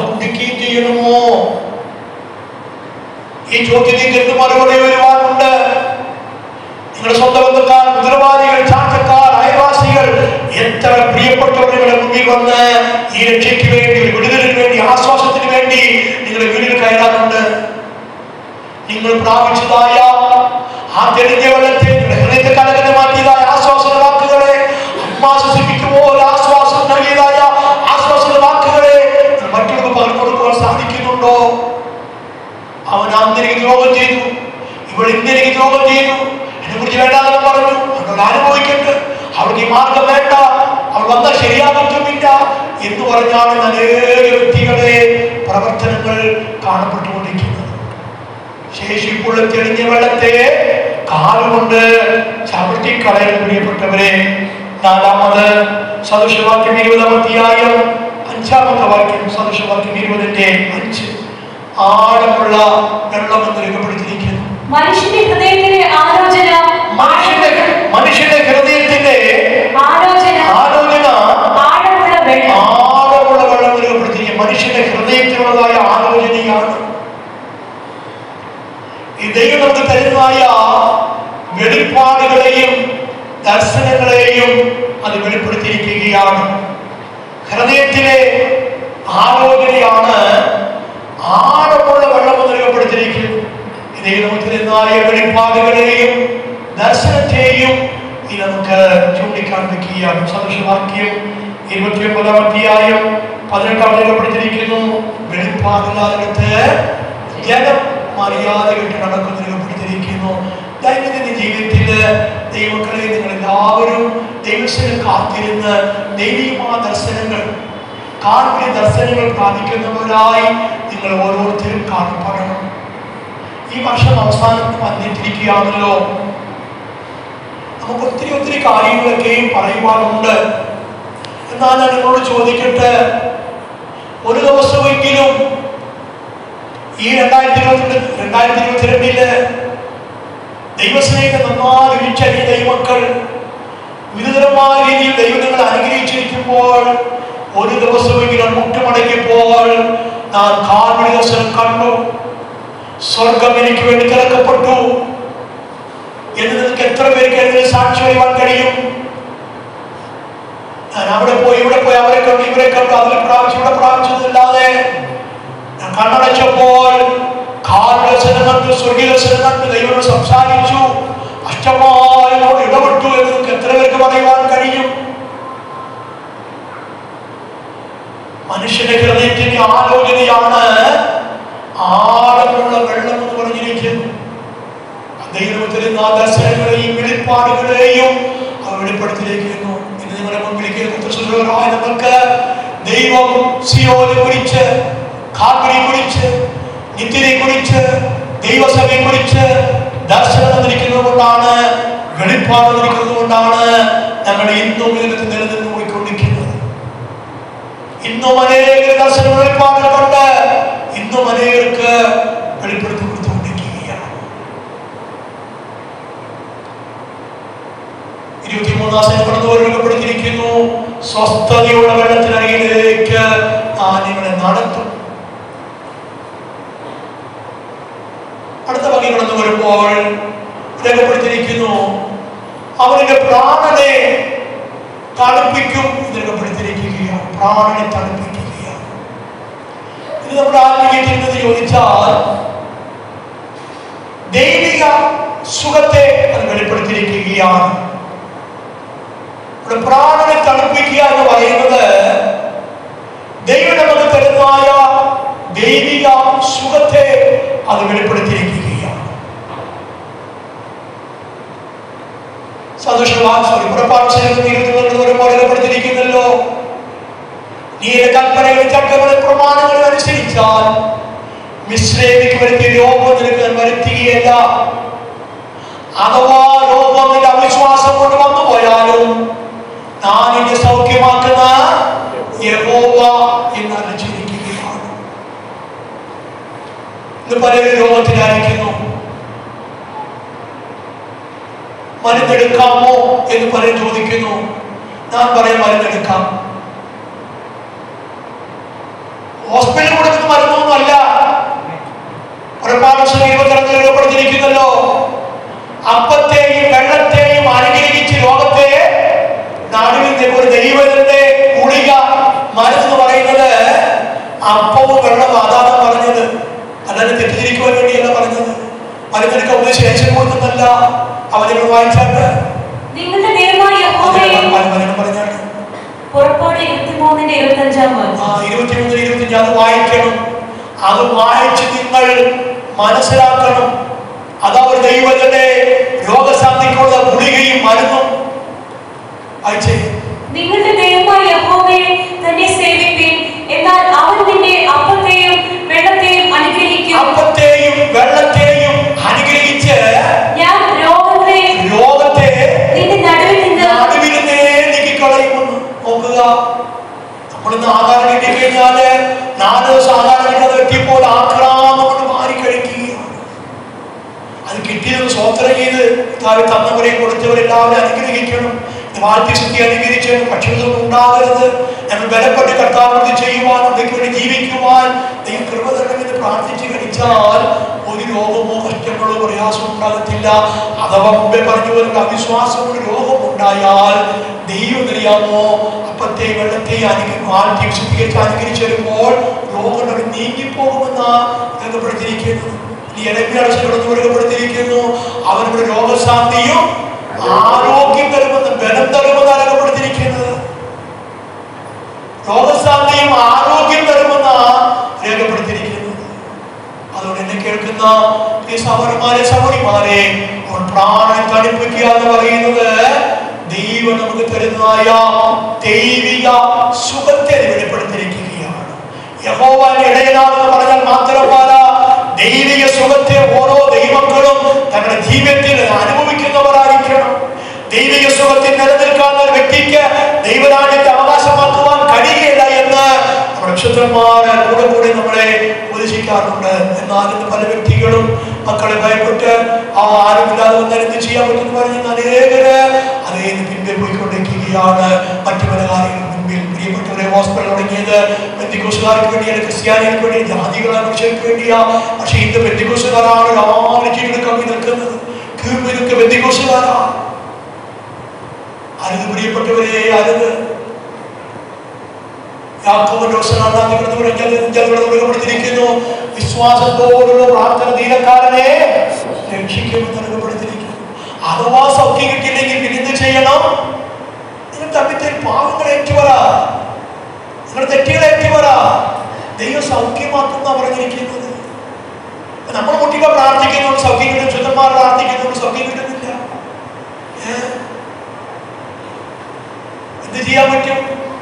ഈ ചോദ്യത്തിന് എന്ത് മറുപടി വരുവാനുണ്ട്? നിങ്ങളുടെ സ്വന്തം ബന്ധുക്കാർ, ഉത്തരവാദികൾ, ചാർച്ചക്കാർ, അയൽവാസികൾ, എത്ര പ്രിയപ്പെട്ടവരുടെ മുന്നിൽ വന്ന് ഈ രക്ഷയ്ക്ക് വേണ്ടി, വിടുതലിന് വേണ്ടി, ആശ്വാസത്തിന് വേണ്ടി നിങ്ങളുടെ വീട്ടിൽ കയറാറുണ്ട്. നിങ്ങൾ പ്രാപിച്ചതായ ആ തെളിഞ്ഞ വെള്ളത്തെ ഹൃദയത്തെ കലകനെ മാറ്റിയതായ ആശ്വാസ വാക്കുകളെ, അമ്മ ശ്വസിപ്പിക്കുമ്പോൾ ആശ്വാസം നൽകിയതായ ആശ്വാസ വാക്കുകളെ മറ്റുള്ളവർക്ക് പകർന്നു കൊടുക്കുവാൻ സാധിക്കുന്നുണ്ടോ? അവൻ അന്ന് എനിക്ക് ദ്രോഹം ചെയ്തു, ഇവിടെ ഇന്ന് എനിക്ക് ദ്രോഹം ചെയ്തു, എന്നെ കുറിച്ച് വേണ്ടാന്ന് പറഞ്ഞു, അവനോട് അനുഭവിക്കട്ടെ, അവൾക്ക് ഈ മാർഗം വേണ്ട, അവൾ വന്നാൽ ശരിയാകത്തുമില്ല എന്ന് പറഞ്ഞാണ് അനേക വ്യക്തികളെ പ്രവർത്തനങ്ങൾ കാണപ്പെട്ടുകൊണ്ടിരിക്കുന്നത്. ശേഷിപ്പുള്ള തെളിഞ്ഞ വെള്ളത്തെ കാലുകൊണ്ട് ചവിട്ടിക്കളയാൻ പ്രിയപ്പെട്ടവരെ. നാലാമത് സദൃശവാക്യം 20-ാം അധ്യായം 5-ാമത്തെ വാക്യം, സദൃശവാക്യം 20-ന്റെ 5, ആഴമുള്ള വെള്ളം എന്ന് രേഖപ്പെടുത്തിയിരിക്കുന്നു. മനുഷ്യന്റെ ഹൃദയത്തിലെ ആലോചന ആഴമുള്ള വെള്ളം രേഖപ്പെടുത്തിയിരിക്കുന്നു. മനുഷ്യന്റെ ഹൃദയത്തിലുള്ളതായ ആലോചനയാണ് ഈ ദൈവം നമുക്ക് തരുന്നതായ വെളിപ്പാടുകളെയും ദർശനങ്ങളെയും അത് വെളിപ്പെടുത്തിയിരിക്കുകയാണ്. ഹൃദയത്തിലെ ആലോചനയാണ് ആഴമുള്ള വെള്ളം എന്ന് രേഖപ്പെടുത്തിയിരിക്കുന്നു. ദൈവം നമുക്ക് തരുന്നതായ വെളിപ്പാടുകളെയും ദർശനത്തെയും ഇത് നമുക്ക് ചൂണ്ടിക്കാണിക്കുകയാണ്. സദൃശവാക്യം 29-ാം അധ്യായം 18 രേഖപ്പെടുത്തിയിരിക്കുന്നു. വെളിപ്പാടില്ലാതെ ജനം മര്യാദയായിട്ട് നടക്കുന്ന രേഖപ്പെടുത്തിയിരിക്കുന്നു. ദൈനംദിന ജീവിതത്തില് ദൈവമക്കളെ, നിങ്ങൾ എല്ലാവരും ദൈവത്തിന് കാത്തിരുന്ന് ദൈവികമായ ദർശനങ്ങൾ, കാൽവരി ദർശനങ്ങൾ പ്രാപിക്കുന്നവരായി നിങ്ങൾ ഓരോരുത്തരും കാണപ്പെടണം. ഈ വർഷം അവസാനത്തിൽ വന്നിട്ടിരിക്കുകയാണല്ലോ. നമുക്ക് ഒത്തിരി കാര്യങ്ങളൊക്കെയും പറയുവാനുണ്ട്. എന്നാൽ ഞാൻ നിങ്ങളോട് ചോദിക്കട്ടെ, ഒരു ദിവസമെങ്കിലും ഈ 2022 ദൈവസ്നേഹം നന്നായി വിളിച്ചറിയ ദൈവമക്കൾ വിവിധമായ രീതിയിൽ ദൈവം നിങ്ങളെ അനുഗ്രഹിച്ചിരിക്കുമ്പോൾ, ഒരു ദിവസമെങ്കിലും മുട്ടുമടങ്ങിയപ്പോൾ ഞാൻ കാൽവരി ദർശനം കണ്ടു, സ്വർഗം എനിക്ക് വേണ്ടി തിരക്കപ്പെട്ടു എന്ന് നിങ്ങൾക്ക് എത്ര പേർക്ക് എന്നതിന് സാക്ഷി പറയുവാൻ കഴിയും? ഞാൻ അവിടെ പോയി ഇവിടെ പോയി അവരെ കണ്ടു ഇവരെ കണ്ടു അതിൽ പ്രാപിച്ചു ഇവിടെ പ്രാപിച്ചതല്ലാതെ ഞാൻ കണ്ണടച്ചപ്പോൾ കാൽദർശനം കണ്ടു, സ്വർഗീയ ദർശനം കണ്ടു, ദൈവത്തോട് സംസാരിച്ചു, അഷ്ടമായോട് ഇടപെട്ടു എന്ന് നിങ്ങൾക്ക് എത്ര പേർക്ക് പറയുവാൻ കഴിയും? മനുഷ്യന്റെ ഹൃദയത്തിന്റെ ആലോചനയാണ് ആഴമുള്ള വെള്ളം എന്ന് പറഞ്ഞിരിക്കുന്നു. ദൈവത്തിലുള്ള ദർശനങ്ങളെയും വെളിപ്പാടുകളെയും അവർ വെളിപ്പെടുത്തിയിരിക്കുന്നു. ഇന്ന് നിങ്ങളുടെ മുമ്പിലേക്ക് നമുക്ക് ദൈവം സിയോനെ കുറിച്ച്, കാൽവരിയെ കുറിച്ച്, നിത്യതയെ കുറിച്ച്, ദൈവസഭയെ കുറിച്ച് ദർശനം തന്നിരിക്കുന്നത് കൊണ്ടാണ്, വെളിപ്പാട് തന്നിരിക്കുന്നത് കൊണ്ടാണ് ഞങ്ങൾ ഇന്നും ഇതിനകത്ത് നിലനിന്ന് പോയിക്കൊണ്ടിരിക്കുന്നത്. ഇന്നും അനേക ദർശന വെളിപ്പാടുകൾ കൊണ്ട് ഇന്നും അനേകർക്ക് വെളിപ്പെടുത്തി കൊടുത്തുകൊണ്ടിരിക്കുകയാണ്. 23-ാം കടന്നുവരപ്പെടുത്തിയിരിക്കുന്നു. സ്വസ്ഥതയുള്ള വെള്ളത്തിനരികിലേക്ക് നിങ്ങളെ നടത്തും. ഇറങ്ങി കടന്നു വരുമ്പോൾ രേഖപ്പെടുത്തിയിരിക്കുന്നു, അവരുടെ പ്രാണനെ തണുപ്പിക്കും എന്ന് രേഖപ്പെടുത്തിയിരിക്കുകയാണ്. പ്രാണനെ തണുപ്പിക്കുകയാണ്. ഇത് നമ്മുടെ ആത്മീയത്തിൽ ചോദിച്ചാൽ ദൈവിക സുഖത്തെ അത് വെളിപ്പെടുത്തിയിരിക്കുകയാണ്. പ്രാണനെ തണുപ്പിക്കുക എന്ന് പറയുന്നത് ദൈവം നമുക്ക് തരുന്നതായ ദൈവിക സുഖത്തെ അത് വെളിപ്പെടുത്തിയിരിക്കുകയാണ്. വെളിപ്പെടുത്തിയിരിക്കുന്നല്ലോ, നീ കൽപ്പനകളും ചട്ടങ്ങളും പ്രമാണങ്ങളും അനുസരിച്ചാൽ മിശ്രമിക്ക് വരുത്തിയ രോഗം നിനക്ക് വരുത്തുകയല്ല. അഥവാ രോഗം നിന്റെ അവിശ്വാസം കൊണ്ട് വന്നു പോയാലും ഞാൻ എന്നെ സൗഖ്യമാക്കുന്ന യഹോവ എന്ന് അറിയിച്ചിരിക്കുകയാണ്. ഇന്ന് പലരും രോഗത്തിലായിരിക്കുന്നു. മരുന്നെടുക്കാമോ എന്ന് പലരും ചോദിക്കുന്നു. ഞാൻ പറയാം, മരുന്നെടുക്കാം. ഹോസ്പിറ്റലിൽ കൊടുക്കുന്ന മരുന്നൊന്നുമല്ല. രേഖപ്പെടുത്തിയിരിക്കുന്നല്ലോ, അപ്പത്തെയും വെള്ളത്തെയും അനുഗ്രഹിച്ച് രോഗത്തെ നടുവിന്റെ ഒരു ദൈവത്തിന്റെ ഗുളിക മരുന്ന് പറയുന്നത് അപ്പവും വെള്ളവും അതാണ് പറഞ്ഞത്. അല്ലാതെ തെറ്റിദ്ധരിക്കുവാൻ വേണ്ടിയല്ല പറഞ്ഞത്. മരുന്നെടുക്കാൻ ഉപദേശം കൊടുക്കുന്നല്ല. അവനോട് വായിച്ചാട്ട് പുറപ്പാട് 23-25 അത് വായിക്കണം. അത് വായിച്ച് നിങ്ങൾ മനസ്സിലാക്കണം. അതാ ഒരു ദൈവത്തിന്റെ രോഗശാന്തിക്കുള്ള ഗുളികയും മരുന്നും. വായിച്ചേ. നിങ്ങളുടെ ദൈവമായ യഹോവയെ തന്നെ സേവിപ്പീൻ, എന്നാൽ അവൻ നിന്നെ അപ്പത്തെയും വെള്ളത്തെയും അനുഗ്രഹിക്കും. അപ്പത്തെയും വെള്ളത്തെയും അനുഗ്രഹിച്ച് ഞാൻ രോഗത്തെ നിന്റെ നടുവിൽ നിന്ന് നീക്കിക്കളയുമെന്ന്. നോക്കുക, നമ്മളിന്ന് ആഹാരം കിട്ടിക്കഴിഞ്ഞാല് 4 ദിവസം ആഹാരം കിട്ടാതെ എത്തിയപ്പോൾ ആക്രാമം കൊണ്ട് മാറിക്കഴിക്കുകയാണ്. അത് കിട്ടിയത് സ്വോത്രം ചെയ്ത് തന്നവരെയും കൊടുത്തവരെല്ലാവരും അനുഗ്രഹിക്കണം. വാഴ്ത്തിശക്തി അനുകരിച്ച് പക്ഷികളൊന്നും ഉണ്ടാകരുത്. ഞങ്ങൾ ബലപ്പെട്ട് കർത്താവിനോട് ചെയ്യുവാൻ, അവയ്ക്ക് വേണ്ടി ജീവിക്കുവാൻ ദൈവം കൃപ തരണമെന്ന് പ്രാർത്ഥിച്ച് കഴിച്ചാൽ ഒരു രോഗമോ കഷ്ടങ്ങളോ പ്രയാസമോ ഉണ്ടാകത്തില്ല. അഥവാ മുമ്പേ പറഞ്ഞു വരുന്ന അവിശ്വാസം കൊണ്ട് രോഗം ഉണ്ടായാൽ ദൈവം അറിയാമോ, അപ്പത്തെയും വെള്ളത്തെയും വാഴ്ത്തി വിശുദ്ധീകരിച്ച് അനുകരിച്ച് വരുമ്പോൾ രോഗം നീങ്ങിപ്പോകുമെന്ന് രേഖപ്പെടുത്തിയിരിക്കുന്നു. രേഖപ്പെടുത്തിയിരിക്കുന്നു. അവരുടെ രോഗശാന്തിയും ആരോഗ്യം തരുമെന്ന്, ബലം തരുമെന്ന് രേഖപ്പെടുത്തിയിരിക്കുന്നത്. രോഗശാന്തിയും ആരോഗ്യം തരുമെന്ന് രേഖപ്പെടുത്തിയിരിക്കുന്നത്. അതുകൊണ്ട് എന്നെ കേൾക്കുന്ന ഈ സഹോദരന്മാരെ സഹോദരിമാരെ, പ്രാണൻ തണുപ്പിക്കുക എന്ന് പറയുന്നത് ദൈവം നമുക്ക് തരുന്നതായ ദൈവിക സുഖത്തെ വെളിപ്പെടുത്തിയിരിക്കുകയാണ്. യഹോവയുടെ ഇടയനാണെന്ന് പറഞ്ഞാൽ മാത്രമല്ല, ദൈവിക സുഖത്തെ ഓരോ ദൈവങ്ങളും തങ്ങളുടെ ജീവിതത്തിൽ അനുഭവിക്കുന്നവരായിരിക്കണം. ദൈവിക സുഖത്തിൽ നിലനിൽക്കാവുന്ന ഒരു വ്യക്തിക്ക് ദൈവരാജ്യത്തെ അവകാശമാക്കുവാൻ കഴിയില്ല എന്ന് നമ്മുടെ വിശുദ്ധന്മാർ കൂടെ നമ്മളെ ഉപദേശിക്കാറുണ്ട്. എന്നാൽ ഇന്ന് പല വ്യക്തികളും മക്കളെ ഭയപ്പെട്ട് ആരുമില്ലാതെ വന്നാൽ എന്ത് ചെയ്യാൻ പറ്റുമെന്ന് പറഞ്ഞ് അനേകര് അതേ പിന്നിൽ പോയിക്കൊണ്ടിരിക്കുകയാണ്. മറ്റു പല കാര്യങ്ങളും മുൻപിൽ. പ്രിയപ്പെട്ടവരെ, ഹോസ്പിറ്റൽ തുടങ്ങിയത് പെന്തിക്കോസുകാർക്ക് വേണ്ടിയാണ്, ക്രിസ്ത്യാനികൾക്ക് വേണ്ടി, ജാതികളെ മനുഷ്യർക്ക് വേണ്ടിയാ. പക്ഷെ ഇന്ന് പെന്തിക്കോസുകാരാണ് രാവിലെ കീഴടക്കം നിൽക്കുന്നത്. കീഴ്മിതൊക്കെ പെന്തിക്കോസുകാരാ. അരുത് പ്രിയപ്പെട്ടവരെ, അരുത്. പ്പെടുത്തിയിരിക്കുന്നു, വിശ്വാസത്തോടുള്ള പ്രാർത്ഥന ദീനക്കാരനെ രക്ഷിക്കുമെന്ന് രേഖപ്പെടുത്തിയിരിക്കുന്നു. അഥവാ സൗഖ്യം കിട്ടിയില്ലെങ്കിൽ പിന്നെന്ത് ചെയ്യണം? നിങ്ങൾ തമ്മിൽ പാവങ്ങൾ ഏറ്റുവര, നിങ്ങൾ തെറ്റുകൾ ഏറ്റുവര. ദൈവം സൗഖ്യമാക്കുന്ന പറഞ്ഞിരിക്കുന്നത്. നമ്മൾ കുട്ടികൾ പ്രാർത്ഥിക്കുന്നുണ്ട് സൗഖ്യം കിട്ടും, ശുദ്ധന്മാർ പ്രാർത്ഥിക്കുന്നുണ്ട് സൗഖ്യം കിട്ടുന്നില്ല. എന്ത് ചെയ്യാൻ പറ്റും?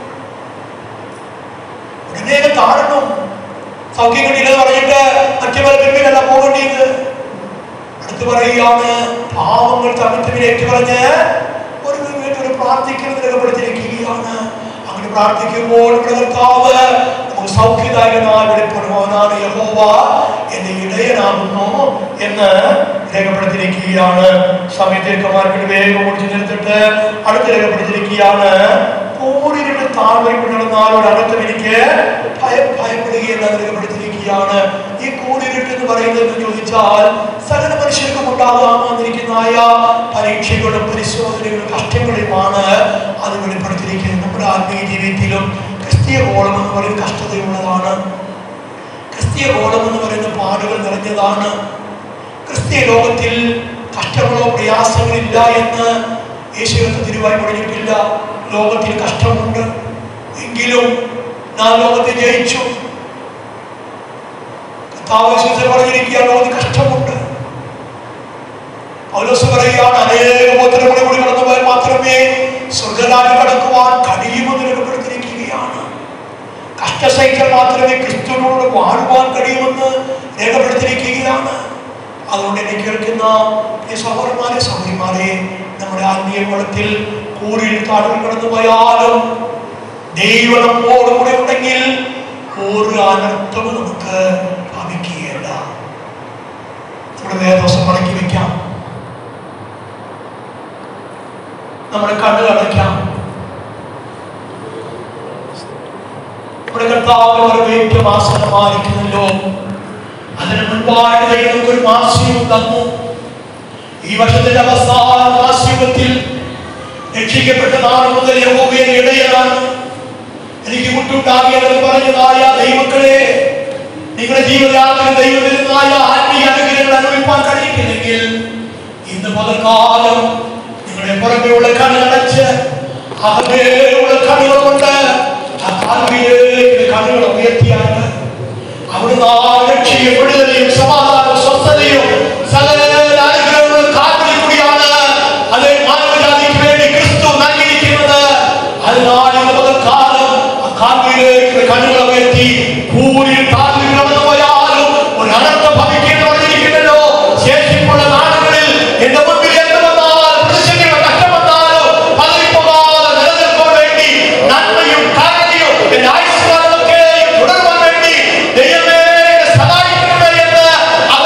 ഉടനെ കാണണം. സൗഖ്യം കിട്ടിയില്ലെന്ന് പറഞ്ഞിട്ട് മറ്റു പല പിന്നിലല്ല പോകേണ്ടത്. അടുത്ത് പറയുകയാണ്, പാവങ്ങൾ തമ്മിൽ ഏറ്റുപറഞ്ഞ് ഒരു പ്രാർത്ഥിക്കുന്നത് രേഖപ്പെടുത്തിയിരിക്കുകയാണ്. അങ്ങനെ പ്രാർത്ഥിക്കുമ്പോൾ കർത്താവ് നമുക്ക് സൗഖ്യദായകനായി വെളിപ്പെടുവാനാണ്. യഹോവ എന്റെ ഇടയനാകുന്നു എന്ന് രേഖപ്പെടുത്തിയിരിക്കുകയാണ്. സമയത്തേക്കന്മാർക്ക് വേഗം ഓടിച്ചു നിർത്തിട്ട് അടുത്ത് രേഖപ്പെടുത്തിയിരിക്കുകയാണ്, പൂരിരുടെ താഴ്വരപ്പെടുന്നാലോട് അടുത്തും എനിക്ക് ഭയപ്പെടുകയെന്ന് രേഖപ്പെടുത്തിയിരിക്കുകയാണ്. ഈ കൂരിരുട്ട് എന്ന് പറയുന്നത് ചോദിച്ചാൽ സകല മനുഷ്യർക്കും ഉണ്ടാകാമെന്നിരിക്കുന്നതായ പരീക്ഷകളും പരിശോധനകളും കഷ്ടങ്ങളുമാണ് അത് വെളിപ്പെടുത്തിയിരിക്കുന്നത്. നമ്മുടെ ആത്മീയ ജീവിതത്തിലും ക്രിസ്തീയ ഗോളം എന്ന് പറയുന്നത് കഷ്ടതയുള്ളതാണ്. ക്രിസ്തീയ ഗോളം എന്ന് പറയുന്ന പാടുകൾ നിറഞ്ഞതാണ്. ക്രിസ്തീയ ലോകത്തിൽ കഷ്ടങ്ങളോ പ്രയാസങ്ങളില്ല എന്ന് യേശുവിന്റെ തിരുവായി പറഞ്ഞിട്ടില്ല. ലോകത്തിൽ കഷ്ടമുണ്ട്, എങ്കിലും നാം ലോകത്തെ ജയിച്ചു. പറഞ്ഞിരിക്കുക ലോകത്തിൽ കഷ്ടമുണ്ട്. പൗലോസ് പറയുകയാണ്, അനേക ഉപദ്രവങ്ങളിൽ കൂടി കടന്നുപോയാൽ മാത്രമേ സ്വർഗ്ഗരാജ്യം കടക്കുവാൻ കഴിയുമെന്ന് രേഖപ്പെടുത്തിയിരിക്കുകയാണ്. കഷ്ടസഹിക്കാൻ മാത്രമേ ക്രിസ്തുവിനോട് വാഴുവാൻ കഴിയുമെന്ന് രേഖപ്പെടുത്തിയിരിക്കുകയാണ്. അതുകൊണ്ട് എന്നെ കേൾക്കുന്ന സഹോദരന്മാരെ സഹോദരിമാരെ, നമ്മുടെ ആത്മീയ കുളത്തിൽ കൂരിൽ താഴ്ന്നു കടന്നുപോയാലും ദൈവം നമ്മോട് കൂടെ ഉണ്ടെങ്കിൽ ഒരു അനർത്ഥവും നമുക്ക് ഭവിക്കുകയില്ല. നമ്മുടെ വേദോസം മടക്കി വെക്കാം, നമ്മുടെ കണ്ണ് അടയ്ക്കാം. നമ്മുടെ കർത്താവ് ഏറ്റവും ആസന്നമായിരിക്കുന്നല്ലോ. അതിന് മുൻപായിട്ട് ദൈവം ഒരു മാസ്യവും തന്നു. ഈ വർഷത്തിന്റെ അവസാന മാസ്യത്തിൽ രക്ഷിക്കപ്പെട്ട നാൾ മുതൽ യഹോവയുടെ ഇടയനാണ് എനിക്ക് മുട്ടുണ്ടാകിയവർ പറഞ്ഞതായ ദൈവങ്ങളെ, നിങ്ങളുടെ ജീവിതത്തിൽ ദൈവത്തിനായ ആത്മീയ അനുഗ്രഹങ്ങൾ അനുഭവിക്കാൻ കഴിയില്ലെങ്കിൽ ഇന്ന് പകൽക്കാലം നിങ്ങളുടെ പുറമെയുള്ള കണ്ണടച്ച് അകമേലുള്ള കണ്ണുകൾ കൊണ്ട് ആ കാൽവിലേക്ക് കണ്ണുകൾ ഉയർത്തിയാണ് അവിടുന്ന് രക്ഷയും സമാധാനവും സ്വസ്ഥതയും സകല അനുഗ്രഹങ്ങളും കാത്തിരിക്കുകയാണ്. അതേ മാനവജാതിക്ക് വേണ്ടി ക്രിസ്തു നൽകിയിരിക്കുന്നത്. അതിനാൽ ഇന്ന് പകൽക്കാലം ആ കാൽവിലേക്ക് കണ്ണുകൾ ഉയർത്തി കൂരിൽ താഴ്ന്നു കടന്നു പോയാലും ഒരു അനർത്ഥം ഭവിക്കുന്നു പറഞ്ഞിരിക്കുന്നല്ലോ. ശേഷിപ്പുള്ള നാടുകളിൽ എന്റെ മുമ്പിൽ എന്ത് വന്നാലും പ്രതിസന്ധികൾ കഷ്ടം വന്നാലും പതറിപ്പോകാതെ നിലനിൽക്കാൻ വേണ്ടി നന്മയും കാരുണ്യവും എന്റെ ആയുഷ്കാലമൊക്കെ തുടരുവാൻ വേണ്ടി ദൈവമേ സഹായിക്കണമേ എന്ന് ആ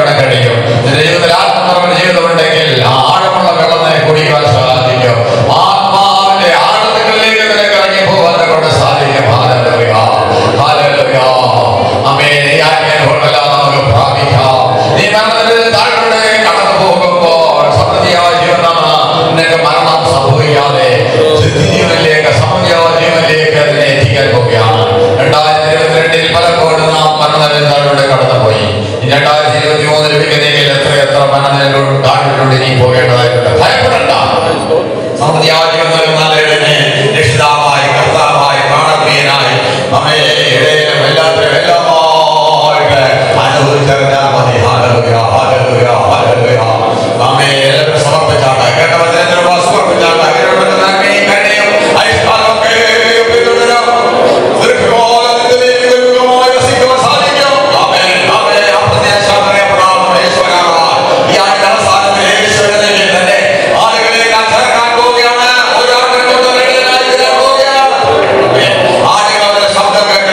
കാണാൻ കഴിയും. നിന്റെ ജീവിതത്തിൽ ആത്മനിറവിന്റെ ജീവിതമുണ്ടെങ്കിൽ ആ ആഴമുള്ള വെള്ളം നിനക്ക് കുടിക്കാൻ സാധിക്കും. ആത്മാവിന്റെ ആഴങ്ങളിലേക്ക് നിനക്ക് ഇറങ്ങി പോകാൻ കൊണ്ട് സാധിക്കും. ഹല്ലേലൂയ, ഹല്ലേലൂയ. ആമേൻ. ഈ ആത്മീയതകളെല്ലാം നമുക്ക് പ്രാപിക്കാം. നീ മരണത്തിന്റെ താഴ്വരയിലേക്ക് കടന്നു പോകുമ്പോൾ സമൃദ്ധിയായ ജീവനാണ് നിനക്ക് മരണം സംഭവിക്കാതെ ജീവനിലേക്ക് സമൃദ്ധിയായ ജീവനിലേക്ക് അതിനെ എത്തിക്കാൻ പോവുകയാണ്. 2022 പലപ്പോഴും നാം മരണനിലയിലൂടെ കടന്നുപോയി. 2023 ലഭിക്കുന്നെങ്കിൽ എത്ര മരണനിലയിലൂടെ താഴ്വരയിലൂടെ നീ പോകേണ്ടതായിട്ടുണ്ട്. ഭയപ്പെടണ്ട. സമൃദ്ധിയായ ജീവൻ നൽകുന്നതിനെ രക്ഷിതാവായി കർത്താവായി പ്രാണപ്രിയനായി നമ്മെ ഇടയിലും എല്ലാത്തിലും എല്ലാമായിട്ട് അനുഭവിച്ചറിഞ്ഞാൽ മതി. ഹല്ലേലൂയ, ഹല്ലേലൂയ, ഹല്ലേലൂയ. നമ്മെ എല്ലാവരും സമർപ്പിച്ചാണ് കേട്ട വചനത്തിന് സമർപ്പിച്ചാണ് ശബ്ദം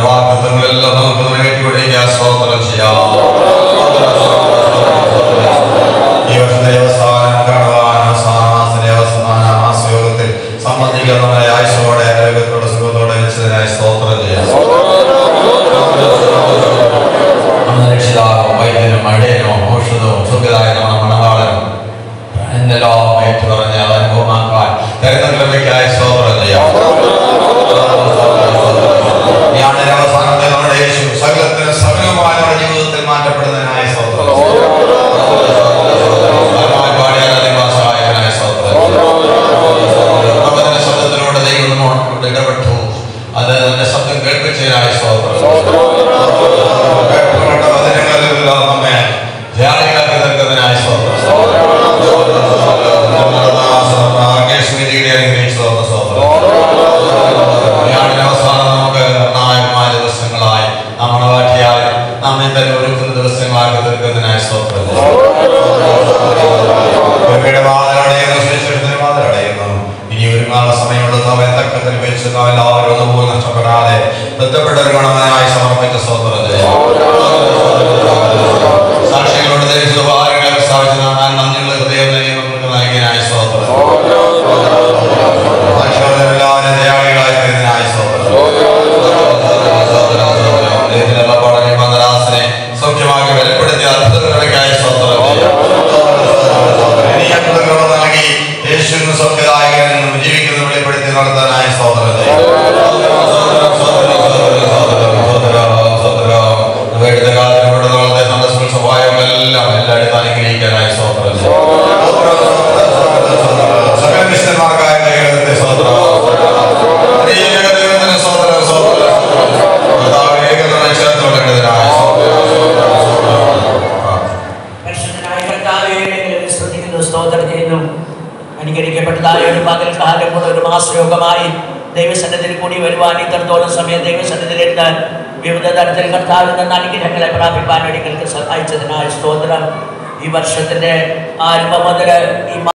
വാഗ്ദത്തങ്ങളെല്ലാം നമുക്ക് നിറവേറ്റിക്കൊണ്ടിരിക്കാൻ സ്തോത്രം ചെയ്യാം. ഈ വർഷത്തെ അവസാനം കാണുവാൻ അവസാന മാസയോഗത്തിൽ സംബന്ധിക്കുന്നവരെ ആയുസോടെ ആരോഗ്യത്തോടെ സുഖത്തോടെ വെച്ചതിനായി സ്തോത്രം ചെയ്യാം. നമ്മുടെ രക്ഷിതാവും വൈദ്യനും മഴയനും ഔഷധവും സുഖിതായ നമ്മുടെ മണവാളനും എന്നെല്ലാം ഏറ്റു പറഞ്ഞ് അത് അനുഭവമാക്കാൻ തരുന്ന കൃപയ്ക്കായി സ്തോത്രം ചെയ്യാം. ഈ ആണ്ടിന്റെ അവസാനത്തെ നമ്മുടെ യേശു സകലത്തിന് സകലമായ നമ്മുടെ ജീവിതത്തിൽ മാറ്റപ്പെടുന്നതിനായി സ്തോത്രം. ശബ്ദത്തിലൂടെ ദൈവം ഇടപെട്ടു. അത് എന്റെ ശബ്ദം കേൾപ്പിച്ചതിനായി സ്തോത്രം. വചനങ്ങളെല്ലാം നമ്മെ ധ്യാനികളാക്കി തീർക്കുന്നതിനായി സ്തോത്രം. അവസാനം നമുക്ക് നിർണായകമായ ദിവസങ്ങളായി നമ്മുടെ വാറ്റിയായി നമ്മെ തന്നെ ഒരുക്കുന്ന ദിവസങ്ങളാക്കി തീർക്കുന്നതിനായി സ്തോത്രം. ഇനി ഒരുങ്ങാനുള്ള സമയമുള്ളത് അവൻ തക്കത്തിൽ വെച്ച് എല്ലാവരും ഒന്നുപോലും നഷ്ടപ്പെടാതെ ബന്ധപ്പെട്ടൊരു ഗുണവനായി സമർപ്പിച്ച സ്തോത്രം. സാക്ഷികളോട് ധരിച്ച ഉപകാരങ്ങളെ സ്ഥാപിച്ച് കാണാൻ നന്ദിയുള്ള ഹൃദയം നമുക്ക് നൽകിയതിനായി സ്തോത്രം. എല്ലാവരും ദയാളികളായി തീർന്നതിനായി സ്തോത്രം. മദ്രാസിനെ സൗഖ്യമാക്കി ബലപ്പെടുത്തിയ അത്ഭുതകരമയ്ക്കായി സ്തോത്രം. നൽകി യേശുവിന് സൗഖ്യദായകനും ജീവിക്കുന്ന വെളിപ്പെടുത്തി നടത്താനായി സ്തോത്രം. കാലത്തിലൂടെ നാളത്തെ സന്ദർശന സഹായങ്ങളെല്ലാം എല്ലായിടത്തും അനുഗ്രഹിക്കാനായി സ്തോത്രം. സകല മിഷന്മാർക്കായ ദൈവത്തെ സ്തോത്രം. ദൈവത്തിന് സ്തോത്രം സ്തോത്രം. ഏകനായി ചേർത്തുകൊള്ളേണ്ടതിനായി സ്തോത്രം ചെയ്യുന്നു. അനുകരിക്കപ്പെട്ടതായ ഒരു പകൽക്കാലം കൂടെ ഒരു മാസയോഗമായി ദൈവസന്നിധിയിൽ കൂടി വരുവാൻ ഇത്രത്തോളം സമയം ദൈവസന്നിധിയിലെത്താൻ വിവിധ തരത്തിൽ കർത്താവിൽ നിന്ന് അനുഗ്രഹങ്ങളെ പ്രാപിപ്പാൻ വേണ്ടി നിങ്ങൾക്ക് സഹായിച്ചതിനായി സ്തോത്രം. ഈ വർഷത്തിന്റെ ആരംഭം മുതൽ ഈ